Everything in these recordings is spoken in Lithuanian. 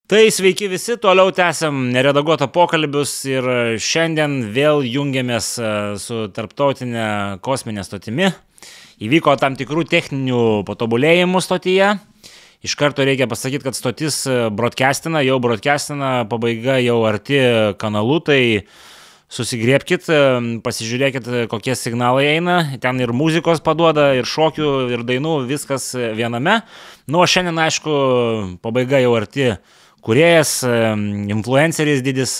Tai sveiki visi, toliau tęsiam neredaguotą pokalbius ir šiandien vėl jungiamės su tarptautinė kosminė stotimi. Įvyko tam tikrų techninių patobulėjimų stotyje. Iš karto reikia pasakyti, kad stotis broadcastina, pabaiga jau arti kanalų, tai susigriebkit, pasižiūrėkit, kokie signalai eina. Ten ir muzikos paduoda, ir šokių, ir dainų, viskas viename. Nu, o šiandien, aišku, pabaiga jau arti. Kūrėjas, influenceris didis,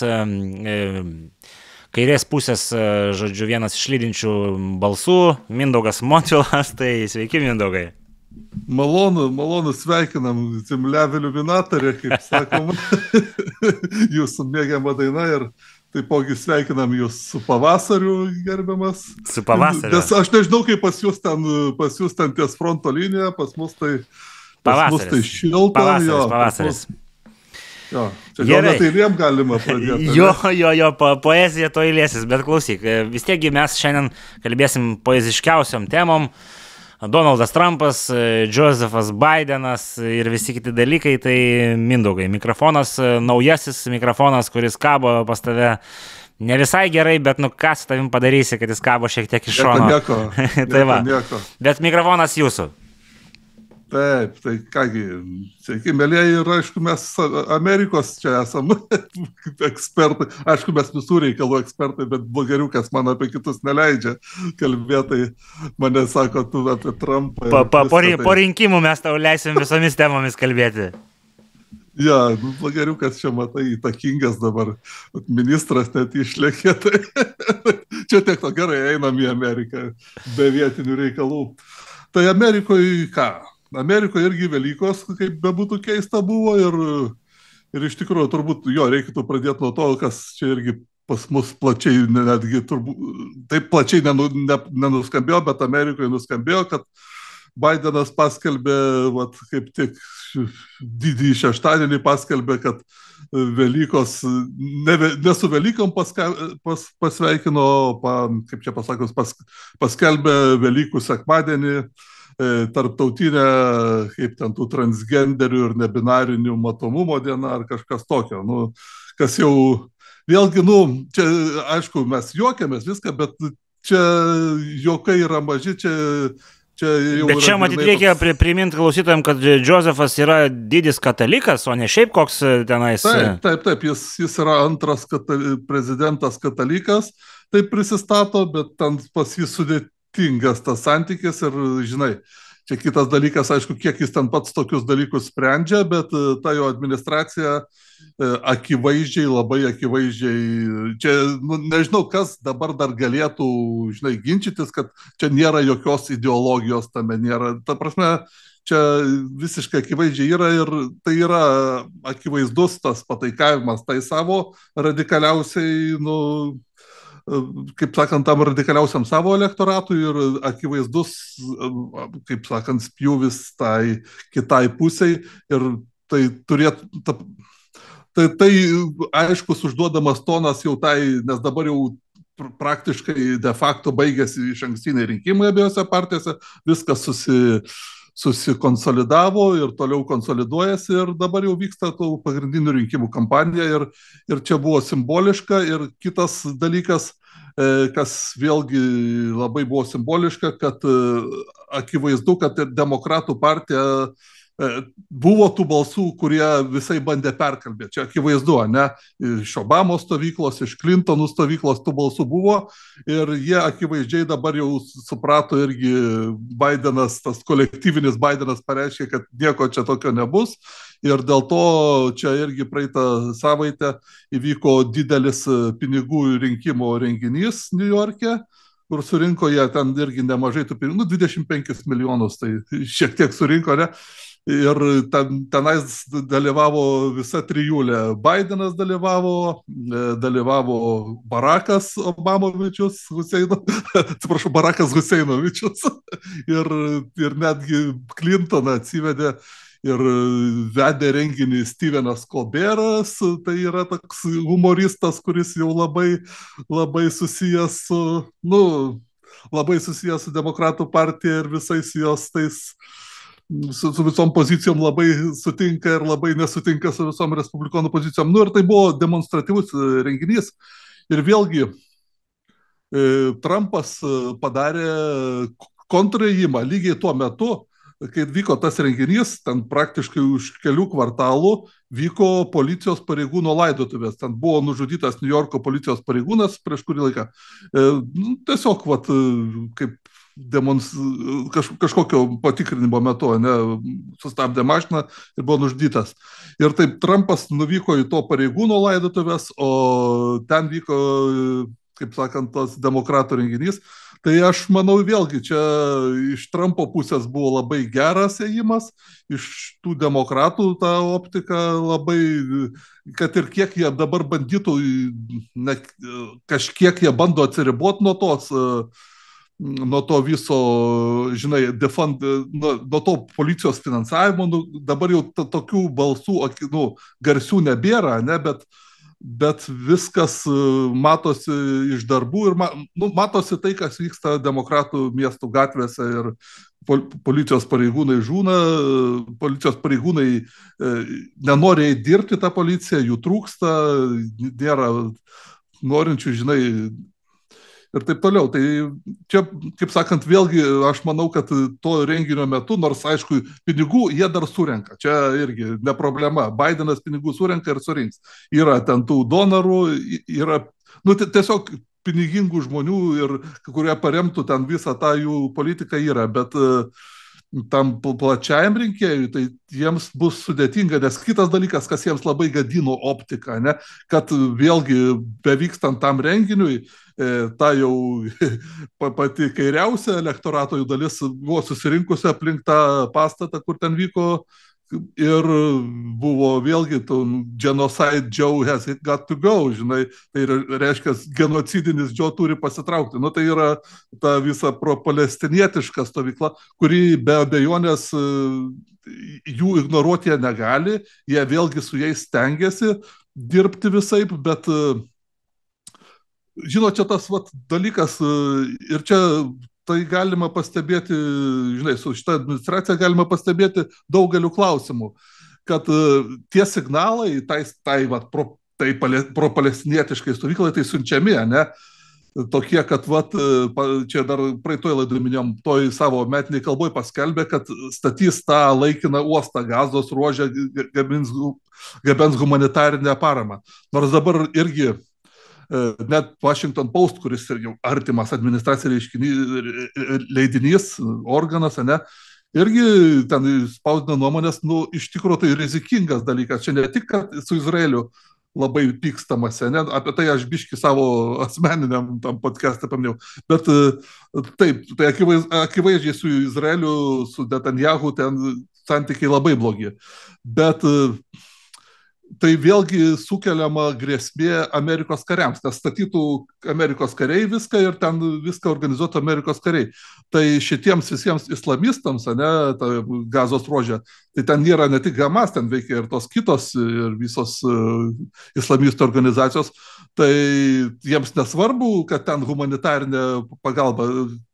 kairės pusės, žodžiu, vienas iš lydinčių balsų, Mindaugas Montvilas, tai sveiki, Mindaugai. Malonu, sveikinam, Zemliavę Liuminatorė, kaip sakoma, jūsų mėgiama daina ir taipogi sveikinam jūs su pavasariu, gerbiamas. Su pavasariu. Nes aš nežinau, kaip pas jūs ten ties fronto linija, pas mus tai šilta. Pavasaris. Jo, čia gal net eilėm galima pradėti. Jo, poezija to eilėsis, bet klausyk, vis tiekgi mes šiandien kalbėsim poeziškiausiom temom. Donaldas Trumpas, Josephas Bidenas ir visi kiti dalykai, tai Mindaugai, mikrofonas, naujasis mikrofonas, kuris kabo pas tave ne visai gerai, bet nu ką su tavim padarysi, kad jis kabo šiek tiek iš šono. Nieko. Bet mikrofonas jūsų. Taip, tai kągi, sveiki, mėlėjai, ir aišku, mes Amerikos čia esam ekspertai, aišku, mes visų reikalų ekspertai, bet blogeriukas man apie kitus neleidžia kalbėtai, mane sako, tu apie Trumpą. Po rinkimų mes tau leisim visomis temomis kalbėti. Ja, blogeriukas čia, matai, įtakingas dabar, ministras net išlėkė, tai čia tiek to gerai, einam į Ameriką, be vietinių reikalų. Tai Amerikoje ką? Amerikoje irgi Velykos, kaip bebūtų keista, buvo ir iš tikrųjų turbūt reikėtų pradėti nuo to, kas čia irgi pas mus plačiai, netgi turbūt taip plačiai nenuskambėjo, bet Amerikoje nuskambėjo, kad Bidenas paskelbė, kaip tik didįjį šeštadienį paskelbė, kad Velykos, ne su Velykom pasveikino, kaip čia pasakius, paskelbė Velykų sekmadienį, tarptautinę, kaip ten tų transgenderių ir nebinarinių matomumo diena ar kažkas tokio. Kas jau, vėlgi, čia, aišku, mes juokiamės viską, bet čia juokai yra maži, čia jau... Bet čia, matyt, reikia priminti klausytojams, kad Josephas yra didis katalikas, o ne šiaip koks tenais... Taip, jis yra antras prezidentas katalikas, taip prisistato, bet ten pas jį sudėtingas tas santykis ir, žinai, čia kitas dalykas, aišku, kiek jis ten pats tokius dalykus sprendžia, bet ta jo administracija labai akivaizdžiai, čia, nežinau, kas dabar dar galėtų, žinai, ginčytis, kad čia nėra jokios ideologijos tame, nėra, ta prasme, čia visiškai akivaizdžiai yra ir tai yra akivaizdus tas pataikavimas tai savo radikaliausiai, kaip sakant, tam radikaliausiam savo elektoratui ir akivaizdus, kaip sakant, spjūvis tai kitai pusiai ir tai turėtų, tai aiškus užduodamas tonas jau tai, nes dabar jau praktiškai de facto baigėsi išankstiniai rinkimai abiejose partijose, viskas susikonsolidavo ir toliau konsoliduojasi ir dabar jau vyksta tų pagrindinių rinkimų kampanija ir čia buvo simboliška ir kitas dalykas, kas vėlgi labai buvo simboliška, kad akivaizdu, kad ir demokratų partija buvo tų balsų, kurie visai bandė perkalbėti. Čia akivaizdu, ne? Iš Obamos stovyklos, iš Clintonų stovyklos tų balsų buvo ir jie akivaizdžiai dabar jau suprato irgi Bidenas, tas kolektyvinis Bidenas pareiškė, kad nieko čia tokio nebus ir dėl to čia irgi praeitą savaitę įvyko didelis pinigų rinkimo renginys New York'e, kur surinko jie ten irgi nemažai tų pinigų, 25 milijonus, tai šiek tiek surinko, ne? Ir tenais dalyvavo visa trijulė. Bidenas dalyvavo Barakas Obamovičius, Barakas Huseinovičius ir netgi Clintoną atsivedė ir vedė renginį Stevenas Colbertas, tai yra toks humoristas, kuris jau labai susijęs su, labai susijęs su Demokratų partija ir visais jos tais su visom pozicijom labai sutinka ir labai nesutinka su visom respublikonų pozicijom. Nu ir tai buvo demonstratyvus renginys. Ir vėlgi Trumpas padarė kontrėjimą lygiai tuo metu, kai vyko tas renginys, ten praktiškai už kelių kvartalų vyko policijos pareigūno laidotuvės. Ten buvo nužudytas New Yorko policijos pareigūnas prieš kurį laiką. Tiesiog, vat, kaip kažkokio patikrinimo metu, ne, sustabdė mašiną ir buvo nužudytas. Ir taip Trumpas nuvyko į to pareigūno laidotuvės, o ten vyko, kaip sakant, tas demokratų renginys. Tai aš manau vėlgi, čia iš Trumpo pusės buvo labai geras ėjimas, iš tų demokratų ta optika labai, kad ir kiek jie dabar bandytų, kažkiek jie bando atsiriboti nuo to viso, žinai, nuo to policijos finansavimo, dabar jau tokių balsų, garsių nebėra, ne, bet viskas matosi iš darbų ir matosi tai, kas vyksta demokratų miestų gatvėse ir policijos pareigūnai žūna, policijos pareigūnai nenori dirbti tą policiją, jų trūksta, nėra norinčių, žinai, ir taip toliau. Tai čia, kaip sakant, vėlgi aš manau, kad to renginio metu, nors aišku, pinigų jie dar surenka. Čia irgi ne problema. Bidenas pinigų surenka ir surinks. Yra ten tų donorų, yra, tiesiog pinigingų žmonių ir kurie paremtų ten visą tą jų politiką yra, bet tam plačiajam rinkėjui, tai jiems bus sudėtinga, nes kitas dalykas, kas jiems labai gadino optiką, ne, kad vėlgi bevykstant tam renginiui, ta jau pati kairiausia elektorato jų dalis buvo susirinkusi aplink tą pastatą, kur ten vyko, ir buvo vėlgi genocide Joe has got to go, žinai, tai reiškia genocidinis Joe turi pasitraukti. Tai yra ta visa propalestinietiška stovykla, kuri be abejonės jų ignoruoti jie negali, jie vėlgi su jais stengiasi dirbti visaip, bet žinot, čia tas dalykas ir čia tai galima pastebėti, žinai, su šitą administraciją galima pastebėti daugeliu klausimų, kad tie signalai tai propalestinietiškai stovyklai tai siunčiami, ne? Tokie, kad čia dar praeitoj laidoj minėjom, toj savo metiniai kalboj paskelbė, kad statys tą laikiną uostą Gazos ruože, gabens humanitarinę paramą. Nors dabar irgi net Washington Post, kuris ir jau artimas administracijai leidinys, organas, ne, irgi ten spausdina nuomonės, iš tikrųjų tai rizikingas dalykas. Čia ne tik, kad su Izraeliu labai pykstamasi, ne, apie tai aš biškį savo asmeniniam tam podcast'e paminėjau, bet taip, tai akivaizdžiai su Izraeliu, su Netanyahu ten santykiai labai blogi, bet tai vėlgi sukeliama grėsmė Amerikos kariams, nes statytų Amerikos kariai viską ir ten viską organizuotų Amerikos kariai. Tai šitiems visiems islamistams, ne, Gazos ruože, tai ten nėra ne tik Hamas, ten veikia ir tos kitos ir visos islamistų organizacijos, tai jiems nesvarbu, kad ten humanitarinė pagalba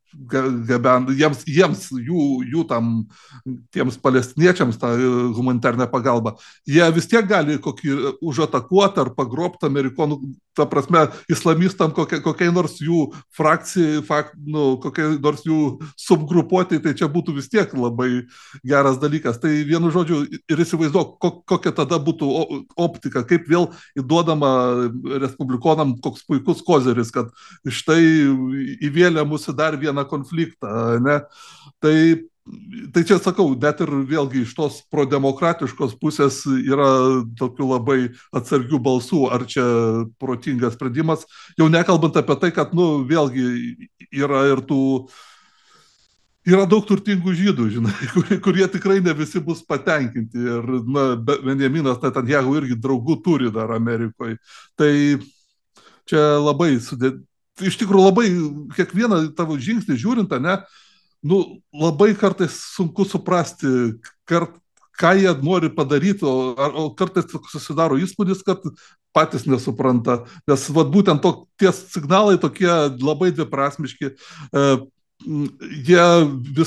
jiems, jų tam, tiems palestiniečiams tą humanitarinę pagalbą, jie vis tiek gali kokį užatakuoti ar pagrobti amerikonų, ta prasme, islamistam kokiai nors jų frakcijai, kokiai nors jų subgrupuoti, tai čia būtų vis tiek labai geras dalykas. Tai vienu žodžiu ir įsivaizduok, kokia tada būtų optika, kaip vėl įduodama respublikonam koks puikus kozeris, kad štai įvėlė mūsų dar vieną konfliktą, ne? Tai čia sakau, net ir vėlgi iš tos prodemokratiškos pusės yra tokių labai atsargių balsų, ar čia protingas sprendimas, jau nekalbant apie tai, kad, vėlgi yra ir yra daug turtingų žydų, žinai, kurie tikrai ne visi bus patenkinti ir, Benjaminas Netanyahu irgi draugų turi dar Amerikoje. Tai čia labai iš tikrųjų labai kiekvieną tavo žingsnį žiūrint, ne, labai kartais sunku suprasti, ką jie nori padaryti, o kartais susidaro įspūdis, kad patys nesupranta, nes būtent tie signalai tokie labai dviprasmiški, jie vis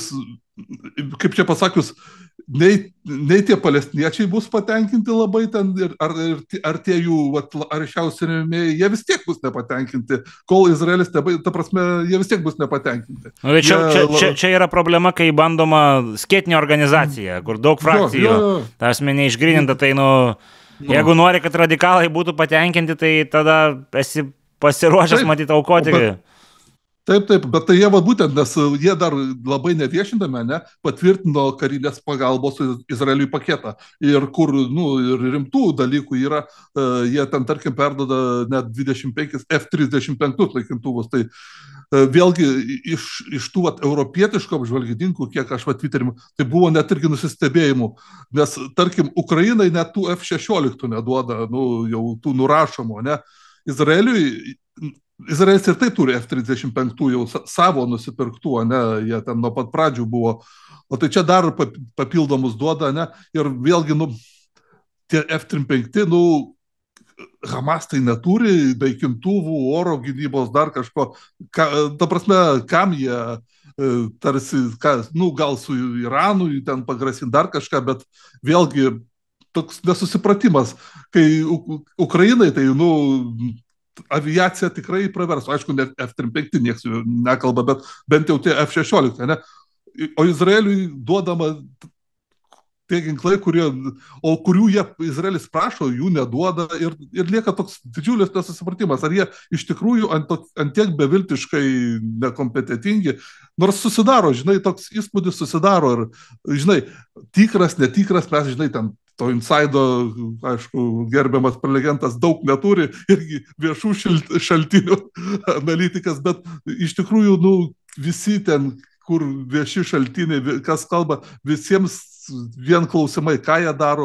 kaip čia pasakius, nei tie palestiniečiai bus patenkinti labai ten, ar tie jų aršiausi rėmėjai, jie vis tiek bus nepatenkinti, kol Izraelis, ta prasme, jie vis tiek bus nepatenkinti. Čia yra problema, kai bandoma skėtinė organizacija, kur daug frakcijų, ta asmenė neišgryninta, tai jeigu nori, kad radikalai būtų patenkinti, tai tada esi pasiruošęs matyti aukoti. Taip, bet tai jie būtent, nes jie dar labai neviešindame, patvirtino karinės pagalbos Izraeliui paketą. Ir kur, ir rimtų dalykų yra, jie ten, tarkim, perdoda net 25 F-35 naikintuvus. Tai vėlgi iš tų europietiškų apžvalgininkų, kiek aš Twitter'im, tai buvo net irgi nusistebėjimų. Nes, tarkim, Ukrainai net tų F-16 neduoda, jau tų nurašomų, Izraelis ir tai turi F-35 jau savo nusipirktų, jie ten nuo pat pradžių buvo, o tai čia dar papildomus duoda, ir vėlgi, tie F-35, Hamas tai neturi naikintuvų, oro gynybos, dar kažko, ta prasme, kam jie tarsi, gal su Iranu ten pagrasint dar kažką, bet vėlgi toks nesusipratimas, kai Ukrainai tai, aviacija tikrai praversų. Aišku, ne F-35 nieks nekalba, bet bent jau tie F-16. O Izraeliui duodama tie ginklai, kurių Izraelis prašo, jų neduoda ir lieka toks didžiulis nesusipratimas. Ar jie iš tikrųjų ant tiek beviltiškai nekompetentingi, nors susidaro, toks įspūdis susidaro ir, tikras, netikras, mes, ten to insaido, aišku, gerbiamas prelegentas daug neturi, irgi viešų šaltinių analitikas, bet iš tikrųjų, visi ten, kur vieši šaltiniai, kas kalba, visiems vien klausimai, ką jie daro,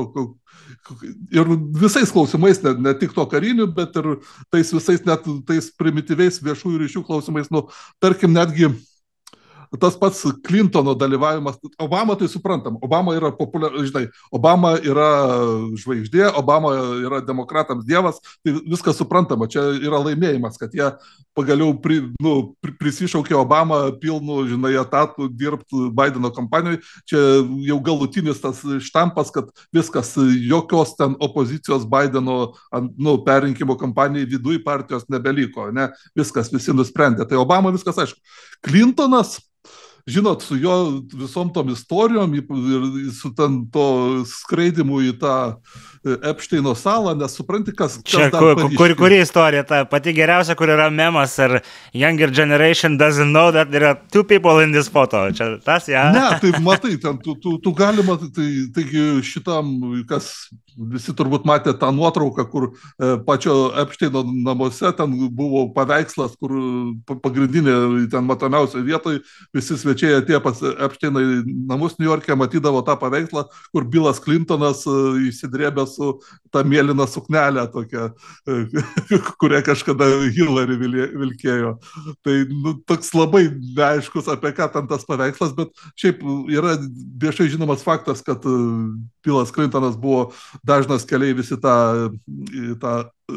ir visais klausimais, ne tik to karinių, bet ir tais visais, net tais primityviais viešųjų ryšių klausimais, tarkim, netgi tas pats Clintono dalyvavimas, Obama tai suprantam, Obama yra Obama yra žvaigždė, Obama yra demokratams dievas, tai viskas suprantama, čia yra laimėjimas, kad jie pagaliau prisišaukė Obama pilnų, etatų dirbti Bideno kampanijoje, čia jau galutinis tas štampas, kad viskas, jokios ten opozicijos Bideno perrinkimo kampanijai viduj partijos nebeliko, viskas, visi nusprendė, tai Obama viskas aišku. Clintonas, žinot, su jo visom tom istorijom ir su to skraidimu į tą Epšteino salą, nes supranti, kas čia, kuri istorija, ta pati geriausia, kur yra memas, ar younger generation doesn't know that there are two people in this photo. Čia tas, ja? Ne, tai matai, ten, tu galima, taigi šitam, kas visi turbūt matė tą nuotrauką, kur pačio Epšteino namuose ten buvo paveikslas, kur pagrindinė, ten matomiausia vietoje, visi svečiai atėjo pas Epšteiną į namus New York'e, matydavo tą paveikslą, kur Bilas Clintonas įsidrėbė su tą mėlyną suknelę tokią, kurią kažkada Hillary vilkėjo. Tai toks labai neaiškus, apie ką ten tas paveikslas, bet šiaip yra viešai žinomas faktas, kad Bilas Clintonas buvo dažnas keleivis į tą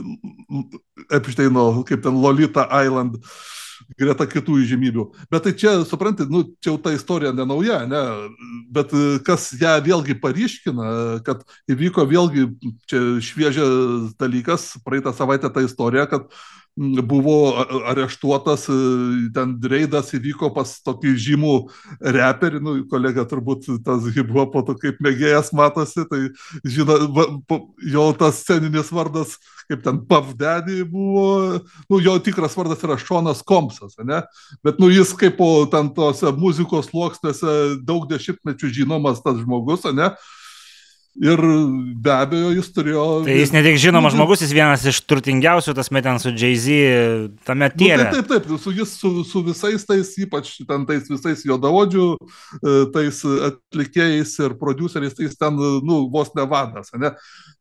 Epšteino, kaip ten Lolita Island, greta kitų įžymybių. Bet tai čia, supranti, čia jau ta istorija nenauja, bet kas ją vėlgi paryškina, kad įvyko vėlgi čia šviežias dalykas, praeitą savaitę ta istorija, kad buvo areštuotas, ten reidas įvyko pas tokį žymų reperį, kolega turbūt tas hip-hopo kaip mėgėjas matosi, tai žino, jo tas sceninis vardas, kaip ten Puff Daddy buvo, jo tikras vardas yra Seanas Combsas, bet jis kaip po ten tose muzikos sluoksniuose daug dešimtmečių žinomas tas žmogus, ir be abejo jis turėjo... Tai jis ne tik žinomas žmogus, jis vienas iš turtingiausių, tas met ten su Jay-Z tame tiere. Taip, su visais tais, ypač ten tais visais juodaodžių, tais atlikėjais ir prodiuseriais, tai jis ten, vos ne vadas,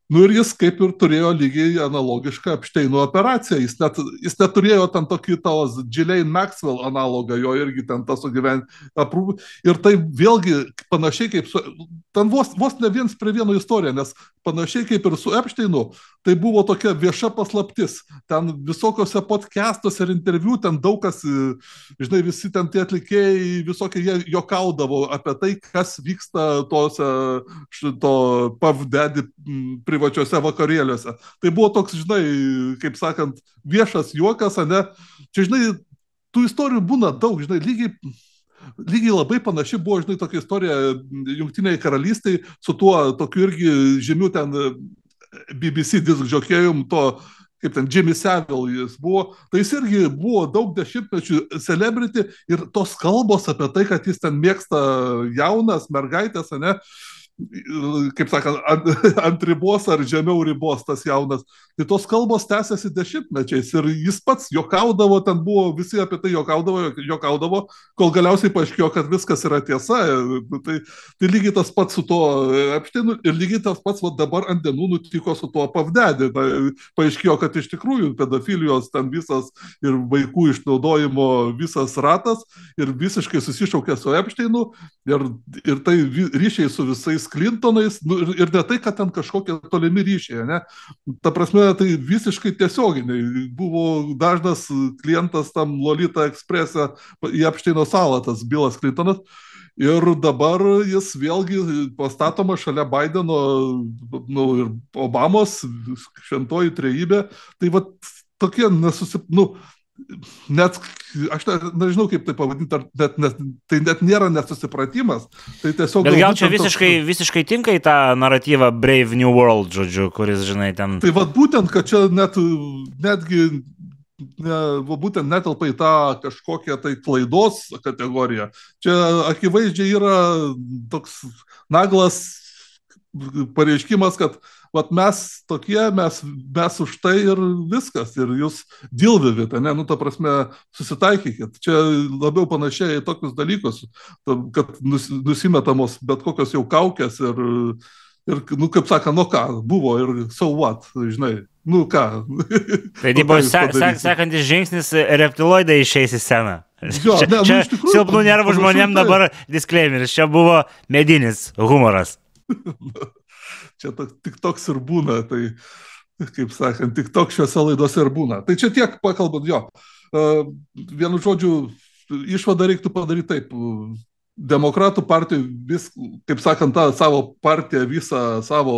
Nu ir jis kaip ir turėjo lygiai analogišką Epšteino operaciją. Jis neturėjo ten tokį tos Ghislaine Maxwell analogą, jo irgi ten tas aprūpų. Ir tai vėlgi panašiai kaip su, ten vos ne viens prie vieno istorija, nes panašiai kaip ir su Epšteinu, tai buvo tokia vieša paslaptis. Ten visokiose podcastuose ir interviu, ten daug kas, žinai, visi ten tie atlikėjai, visokie jie juokaudavo apie tai, kas vyksta tose šito Puff Daddy privačiuose vakarėliuose. Tai buvo toks, žinai, kaip sakant, viešas juokas, ane? Čia, žinai, tų istorijų būna daug, žinai, lygiai labai panaši buvo, žinai, tokia istorija Jungtinėje karalystėje su tuo tokiu irgi žymiu ten BBC disk žokėjum, to kaip ten Jimmy Savile jis buvo, tai jis irgi buvo daug dešimtmečių celebrity ir tos kalbos apie tai, kad jis ten mėgsta jaunas mergaitės, ane, kaip sakant, ant ribos ar žemiau ribos tas jaunas. Tai tos kalbos tęsiasi dešimtmečiais ir jis pats juokaudavo, ten buvo, visi apie tai juokaudavo, kol galiausiai paaiškėjo, kad viskas yra tiesa. Tai lygiai tas pats su tuo Epšteinu ir lygiai tas pats dabar ant dienų nutiko su tuo Puff Daddy. Paaiškėjo, kad iš tikrųjų pedofilijos ten visas ir vaikų išnaudojimo visas ratas ir visiškai susišaukė su Epšteinu ir tai ryšiai su visais Clintonais, nu, ir ne tai, kad ten kažkokie tolimi ryšiai, ne? Ta prasme, tai visiškai tiesioginiai. Buvo dažnas klientas tam Lolita Expresse į Epšteino salą, tas Billas Clintonas, ir dabar jis vėlgi pastatomas šalia Bideno, nu, ir Obamos, šventoji trejybė. Tai va tokie net, aš nežinau kaip tai pavadinti, tai net nėra nesusipratimas. Tai tiesiog... Bet gal čia visiškai tinka į tą naratyvą Brave New World, žodžiu, kuris, žinai, ten... Tai va būtent, kad čia netgi būtent netelpa į tą kažkokią tai klaidos kategoriją. Čia akivaizdžiai yra toks naglas pareiškimas, kad vat mes tokie, mes už tai ir viskas, ir jūs dilvivit, ne, nu, ta prasme, susitaikykit. Čia labiau panašiai į tokius dalykus, kad nusimetamos bet kokios jau kaukės ir nu, kaip saka, nu ką, buvo ir so what, žinai, nu ką. Tai buvo sekantis žingsnis, reptiloidai išeis į sceną. Jo, čia silpnų nervų žmonėm dabar disclaimeris, čia buvo medinis humoras. Čia tik toks ir būna, tai, kaip sakant, tik toks šiuose laidose ir būna. Tai čia tiek pakalbant, jo. Vienu žodžiu, išvadą reiktų padaryti taip. Demokratų partijų, kaip sakant, tą savo partiją, visą savo,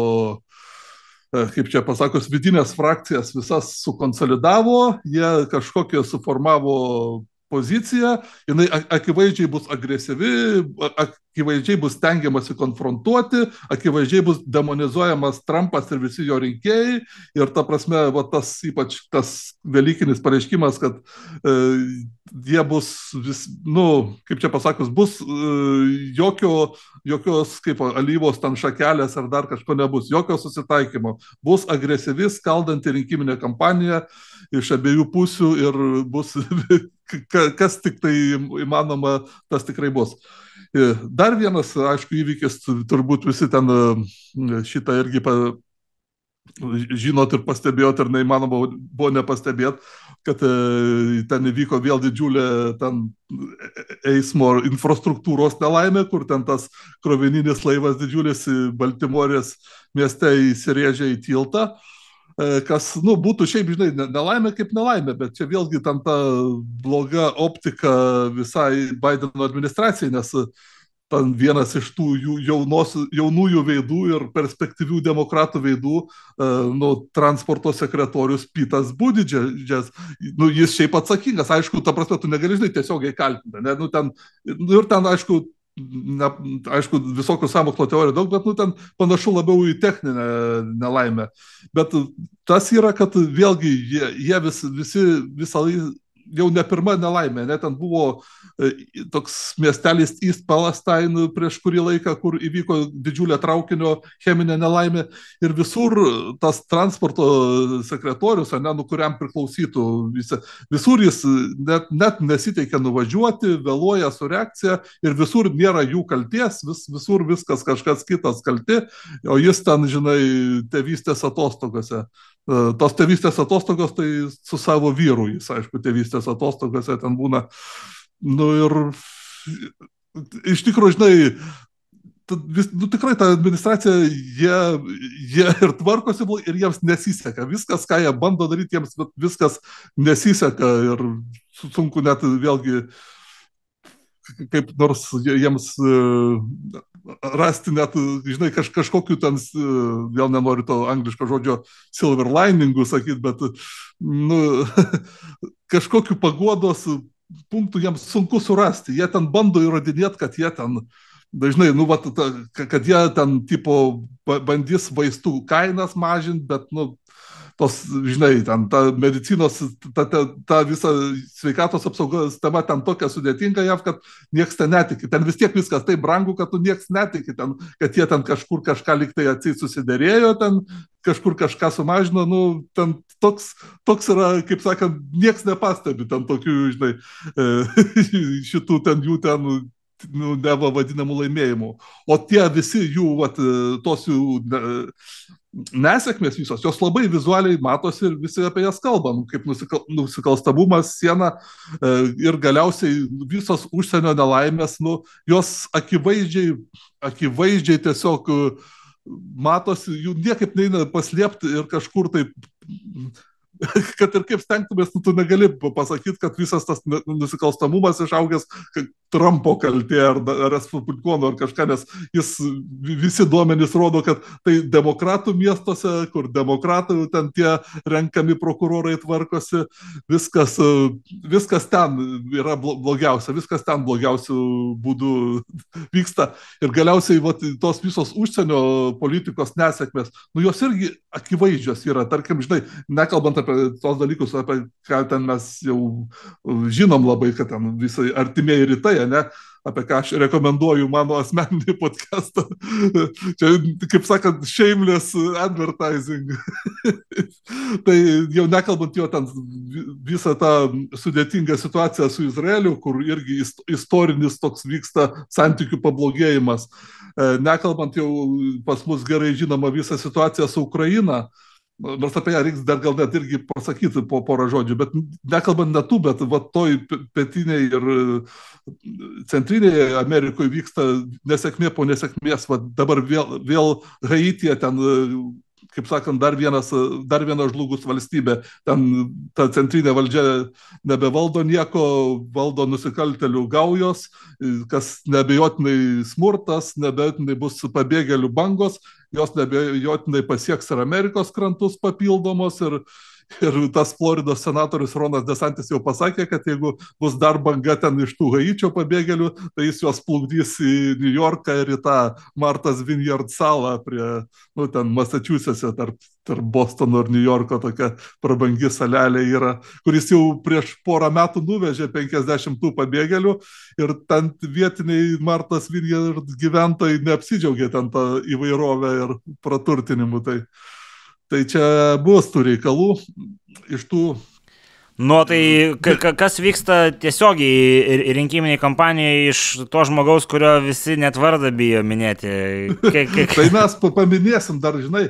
kaip čia pasakos, vidinės frakcijas visas sukonsolidavo, jie kažkokią suformavo poziciją, jinai akivaizdžiai bus agresyvi, akivaizdžiai bus stengiamasi konfrontuoti, akivaizdžiai bus demonizuojamas Trumpas ir visi jo rinkėjai ir ta prasme, va, tas ypač tas velykinis pareiškimas, kad jie bus, nu, kaip čia pasakus, bus jokios kaip alyvos ten šakelės ar dar kažko nebus, jokio susitaikymo, bus agresyvi, skaldanti rinkiminė kampanija iš abiejų pusių ir bus kas tik tai įmanoma, tas tikrai bus. Dar vienas, aišku, įvykis, turbūt visi ten šitą irgi žinot ir pastebėjot, ir neįmanoma buvo nepastebėt, kad ten įvyko vėl didžiulė ten eismo infrastruktūros nelaimė, kur ten tas krovininis laivas didžiulis Baltimorės mieste įsirėžė į tiltą. Kas, nu, būtų šiaip, žinai, nelaimė kaip nelaimė, bet čia vėlgi tam ta bloga optika visai Bideno administracijai, nes ten vienas iš tų jaunųjų veidų ir perspektyvių demokratų veidų, nu, transporto sekretorius Pitas Buttigigas, nu, jis šiaip atsakingas, aišku, ta prasme, tu negali, žinai, tiesiogiai kaltinti, ne, nu, ten, ir ten, aišku, visokių sąmokslo teorijų daug, bet nu, ten panašu labiau į techninę nelaimę. Bet tas yra, kad vėlgi jie visą jau ne pirma nelaimė, net ten buvo toks miestelis East Palestine prieš kurį laiką, kur įvyko didžiulė traukinio cheminė nelaimė ir visur tas transporto sekretorius, ne, nu, kuriam priklausytų, visur jis net nesiteikia nuvažiuoti, vėluoja su reakcija ir visur nėra jų kalties, visur viskas kažkas kitas kalti, o jis ten, žinai, tėvystės atostogose. Tos tėvystės atostogos, tai su savo vyru jis, aišku, tėvystės atostogose ten būna. Nu ir iš tikrųjų, žinai, nu, tikrai ta administracija, jie ir tvarkosi ir jiems nesiseka. Viskas, ką jie bando daryti, jiems viskas nesiseka ir sunku net vėlgi kaip nors jiems rasti net, žinai, kažkokiu ten, vėl nenoriu to angliško žodžio silver liningų sakyti, bet nu, kažkokiu paguodos punktų jiems sunku surasti. Jie ten bando įrodinėti, kad jie ten dažnai, nu, vat, kad jie ten tipo bandys vaistų kainas mažinti, bet, nu, tos, žinai, ten ta medicinos, ta visa sveikatos apsaugos tema ten tokia sudėtinga jav, kad nieks ten netiki. Ten vis tiek viskas taip brangu, kad tu nieks netiki, ten, kad jie ten kažkur kažką liktai atseit susiderėjo, ten kažkur kažką sumažino, nu, ten toks yra, kaip sakant, nieks nepastebi ten tokių, žinai, šitų ten jų ten, nu, neva vadinamų laimėjimų. O tie visi jų, vat, tos jų nesėkmės visos, jos labai vizualiai matosi ir visi apie jas kalba, nu, kaip nusikalstamumas, siena ir galiausiai visos užsienio nelaimės, nu, jos akivaizdžiai tiesiog matosi, jų niekaip neina paslėpti ir kažkur taip, kad ir kaip stengtumės, tu negali pasakyti, kad visas tas nusikalstamumas išaugęs Trumpo kaltė ar respublikonų ar kažką, nes visi duomenys rodo, kad tai demokratų miestuose, kur demokratų ten tie renkami prokurorai tvarkosi, viskas ten yra blogiausia, viskas ten blogiausių būdų vyksta. Ir galiausiai vat, tos visos užsienio politikos nesėkmės, nu jos irgi akivaizdžios yra, tarkim, žinai, nekalbant apie tos dalykus, apie ką ten mes jau žinom labai, kad ten visai artimieji rytai, ne, apie ką aš rekomenduoju mano asmeninį podcastą. Čia, kaip sakant, shameless advertising. Tai jau nekalbant jo ten visą tą sudėtingą situaciją su Izraeliu, kur irgi istorinis toks vyksta santykių pablogėjimas. Nekalbant jau pas mus gerai žinoma visą situaciją su Ukraina, nors apie ją reiks dar gal net irgi pasakyti po porą žodžių, bet nekalbant net tų, bet va toj pietiniai ir centrinėje Amerikoje vyksta nesėkmė po nesėkmės, va dabar vėl Haityje ten, kaip sakant, dar viena žlugus valstybė, ten ta centrinė valdžia nebevaldo nieko, valdo nusikaltelių gaujos, kas neabejotinai smurtas, neabejotinai bus pabėgėlių bangos, jos neabejotinai pasieks ir Amerikos krantus papildomos ir tas Floridos senatorius Ronas DeSantis jau pasakė, kad jeigu bus dar banga ten iš tų Haičio pabėgėlių, tai jis juos plukdys į New Yorką ir į tą Martha's Vineyard salą prie, nu, ten Massachusetts'e tarp Bostono ir New Yorko tokia prabangi salelė yra, kuris jau prieš porą metų nuvežė 50 tų pabėgėlių ir ten vietiniai Martha's Vineyard gyventojai neapsidžiaugė ten tą įvairovę ir praturtinimu. Tai čia bus tų reikalų iš tų... Nu, tai kas vyksta tiesiogiai rinkiminiai kampanijai iš to žmogaus, kurio visi net vardą bijo minėti? Tai mes paminėsim dar, žinai,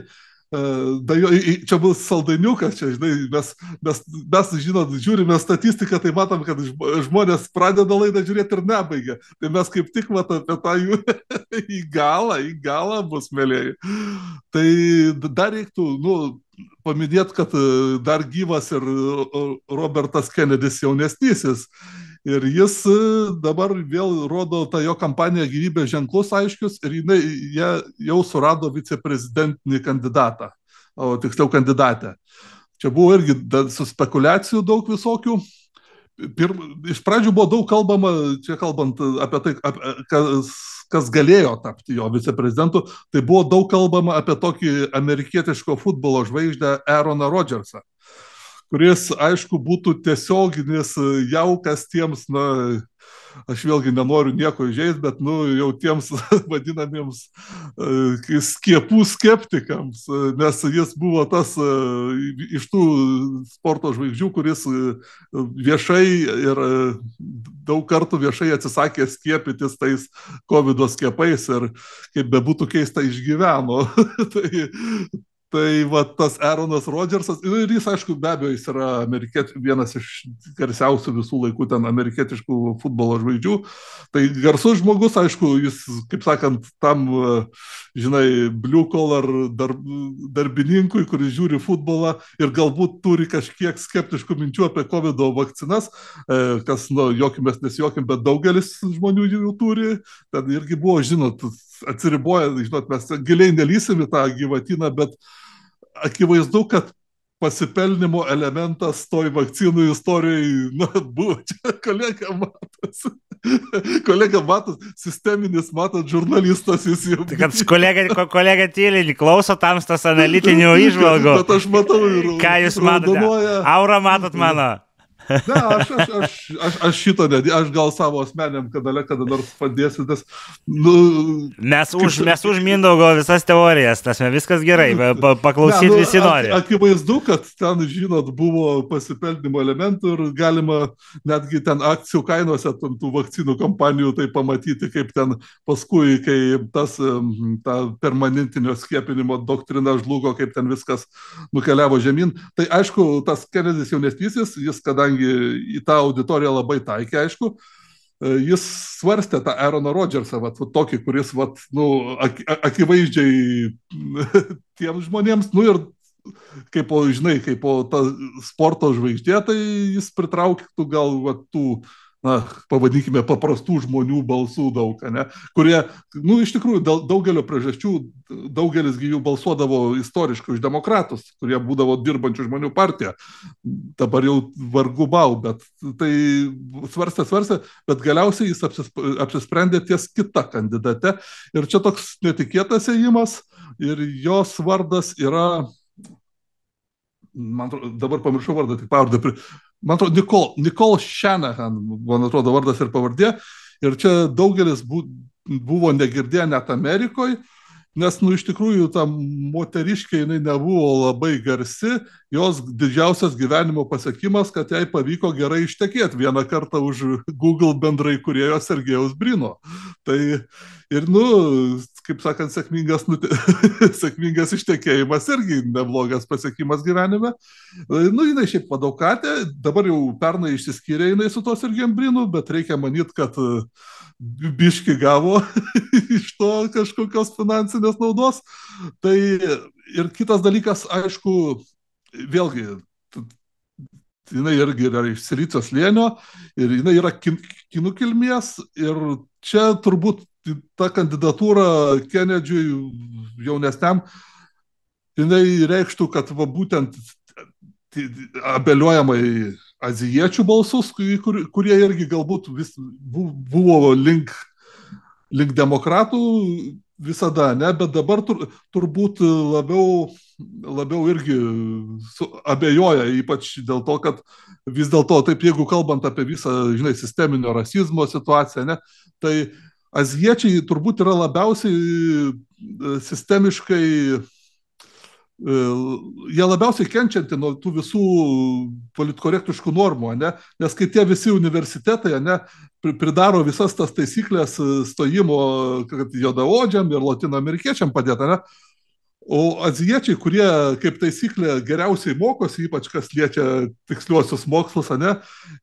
čia bus saldainiukas, čia, žinai, mes žinot, žiūrime statistiką, tai matom, kad žmonės pradeda laidą žiūrėti ir nebaigia. Tai mes kaip tik matom apie tą jų į galą bus, mėlėjai. Tai dar reiktų, nu, paminėti, kad dar gyvas ir Robertas Kennedys jaunesnysis. Ir jis dabar vėl rodo tą jo kampaniją gyvybės ženklus aiškius ir jie jau surado viceprezidentinį kandidatą, o tiksliau kandidatę. Čia buvo irgi su spekulacijų daug visokių. Iš pradžių buvo daug kalbama, čia kalbant apie tai, kas galėjo tapti jo viceprezidentu, tai buvo daug kalbama apie tokį amerikietiško futbolo žvaigždę Aaroną Rodgersą, kuris, aišku, būtų tiesioginis jaukas tiems, na, aš vėlgi nenoriu nieko įžeisti, bet, nu, jau tiems vadinamiems skiepų skeptikams, nes jis buvo tas iš tų sporto žvaigždžių, kuris viešai ir daug kartų viešai atsisakė skiepytis tais COVID skiepais ir kaip bebūtų keista išgyveno. Tai va tas Aaronas Rodžersas, ir jis, aišku, be abejo, jis yra vienas iš garsiausių visų laikų ten amerikietiškų futbolo žvaigždžių. Tai garsus žmogus, aišku, jis, kaip sakant, tam, žinai, blue collar darbininkui, kuris žiūri futbolą ir galbūt turi kažkiek skeptiškų minčių apie COVID vakcinas, kas, nu, jokimės nesijokim, bet daugelis žmonių jų turi. Ten irgi buvo, žinot, atsiriboja, žinot, mes giliai nelysim į tą gyvatyną, bet akivaizdu, kad pasipelnimo elementas toj vakcinų istorijai, na, buvo čia kolega Matas. Kolega Matas, sisteminis, matot, žurnalistas jis jau. Tai kad kolega tyliai klauso tamstos analitinių įžvalgų. Bet aš matau ir... Ką jūs matote? Aurą matot mano? Ne, aš šito nedėjau, aš gal savo asmeniam kanale kada nors padėsiu, nes... Nu, mes už Mindaugo visas teorijas, tas viskas gerai, paklausyti visi nori. Akivaizdu, kad ten, žinot, buvo pasipelnimo elementų ir galima netgi ten akcijų kainuose tų vakcinų kompanijų tai pamatyti, kaip ten paskui, kai ta permanentinio skiepinimo doktrina žlugo, kaip ten viskas nukeliavo žemyn. Tai aišku, tas Kenedis jaunesnysis, jis kadangi į tą auditoriją labai taikė, aišku, jis svarstė tą Aaroną Rodžersą, tokį, kuris, nu, akivaizdžiai tiems žmonėms, nu ir kaip, žinai, kaip ta sporto žvaigždė, tai jis pritrauktų gal tų, na, pavadinkime, paprastų žmonių balsų daug, ne, kurie, nu, iš tikrųjų, daugelio priežasčių, daugelis jų balsuodavo istoriškai už demokratus, kurie būdavo dirbančių žmonių partija. Dabar jau vargu bau, bet tai svarstė, bet galiausiai jis apsisprendė ties kita kandidate. Ir čia toks netikėtas ėjimas ir jos vardas yra, man atrodo, dabar pamiršau vardą, tik pavardę, man atrodo, Nicole Shanahan, man atrodo, vardas ir pavardė. Ir čia daugelis buvo negirdėję net Amerikoje, nes, nu, iš tikrųjų, ta moteriškė, jinai nebuvo labai garsi, jos didžiausias gyvenimo pasiekimas, kad jai pavyko gerai ištekėti vieną kartą už Google bendrai kūrėjo Sergejaus Brino. Tai ir, nu, kaip sakant, sėkmingas ištekėjimas irgi neblogas pasiekimas gyvenime. Nu, jinai šiaip advokatė, dabar jau pernai išsiskyrė jinai su to Sergejum Brinu, bet reikia manyti, kad biški gavo iš to kažkokios finansinės naudos. Tai ir kitas dalykas, aišku, vėlgi, jinai irgi yra iš Silicio slėnio ir jinai yra kinų kilmės ir čia turbūt ta kandidatūra Kenedžiui jaunesniam, jinai reikštų, kad va, būtent abeliuojamai azijiečių balsus, kurie irgi galbūt buvo link demokratų visada, ne, bet dabar turbūt labiau irgi abejoja, ypač dėl to, kad vis dėlto, taip jeigu kalbant apie visą, žinai, sisteminio rasizmo situaciją, ne, tai azijiečiai turbūt yra labiausiai sistemiškai, jie labiausiai kenčianti nuo tų visų politkorektiškų normų, ne? Nes kai tie visi universitetai, ne, pridaro visas tas taisyklės stojimo, kad juodaodžiam ir latinoamerikiečiam padėta, ne? O azijiečiai, kurie kaip taisyklė geriausiai mokosi, ypač kas liečia tiksliuosius mokslus, ne,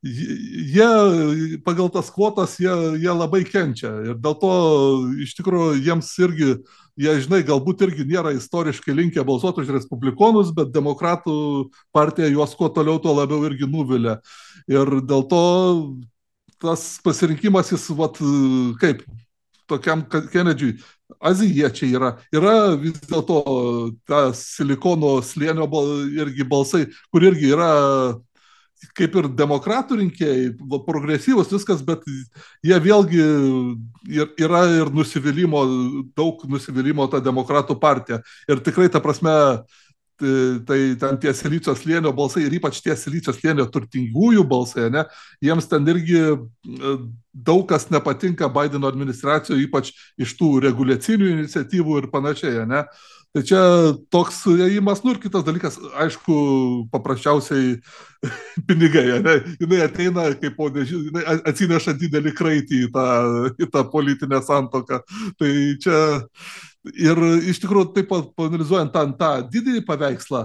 jie pagal tas kvotas jie labai kenčia. Ir dėl to iš tikrųjų jiems irgi, jie, žinai, galbūt irgi nėra istoriškai linkę balsuoti už respublikonus, bet demokratų partija juos kuo toliau, tuo labiau irgi nuvilia. Ir dėl to tas pasirinkimas jis, vat, kaip tokiam Kenedžiui, azijiečiai yra vis dėlto ta silikono slėnio irgi balsai, kur irgi yra kaip ir demokratų rinkėjai, progresyvus viskas, bet jie vėlgi yra ir daug nusivylimo ta demokratų partija. Ir tikrai, ta prasme, tai ten tie Silicio slėnio balsai ir ypač tie Silicio slėnio turtingųjų balsai, ne, jiems ten irgi daug kas nepatinka Bideno administracijoje, ypač iš tų reguliacinių iniciatyvų ir panašiai, ne. Tai čia toks ėjimas, nu ir kitas dalykas, aišku, paprasčiausiai pinigai, ne? Jinai ateina, kaip jinai atsineša didelį kraitį į tą politinę santoką. Tai čia ir iš tikrųjų, taip pat panalizuojant tą didįjį paveikslą,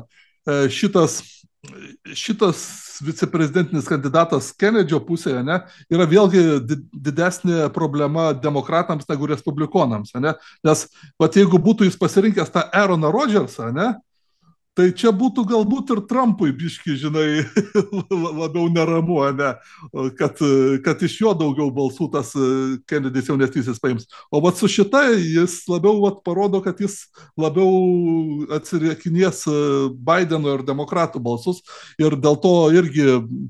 šitas viceprezidentinis kandidatas Kennedyo pusėje, ne, yra vėlgi didesnė problema demokratams negu respublikonams, ne, nes jeigu būtų jis pasirinkęs tą Aaroną Rodgersą, ne, tai čia būtų galbūt ir Trumpui biški, žinai, labiau neramu, ne, kad iš jo daugiau balsų tas Kennedys jaunesnysis paims. O su šita jis labiau parodo, kad jis labiau atsiriekinės Bideno ir demokratų balsus ir dėl to irgi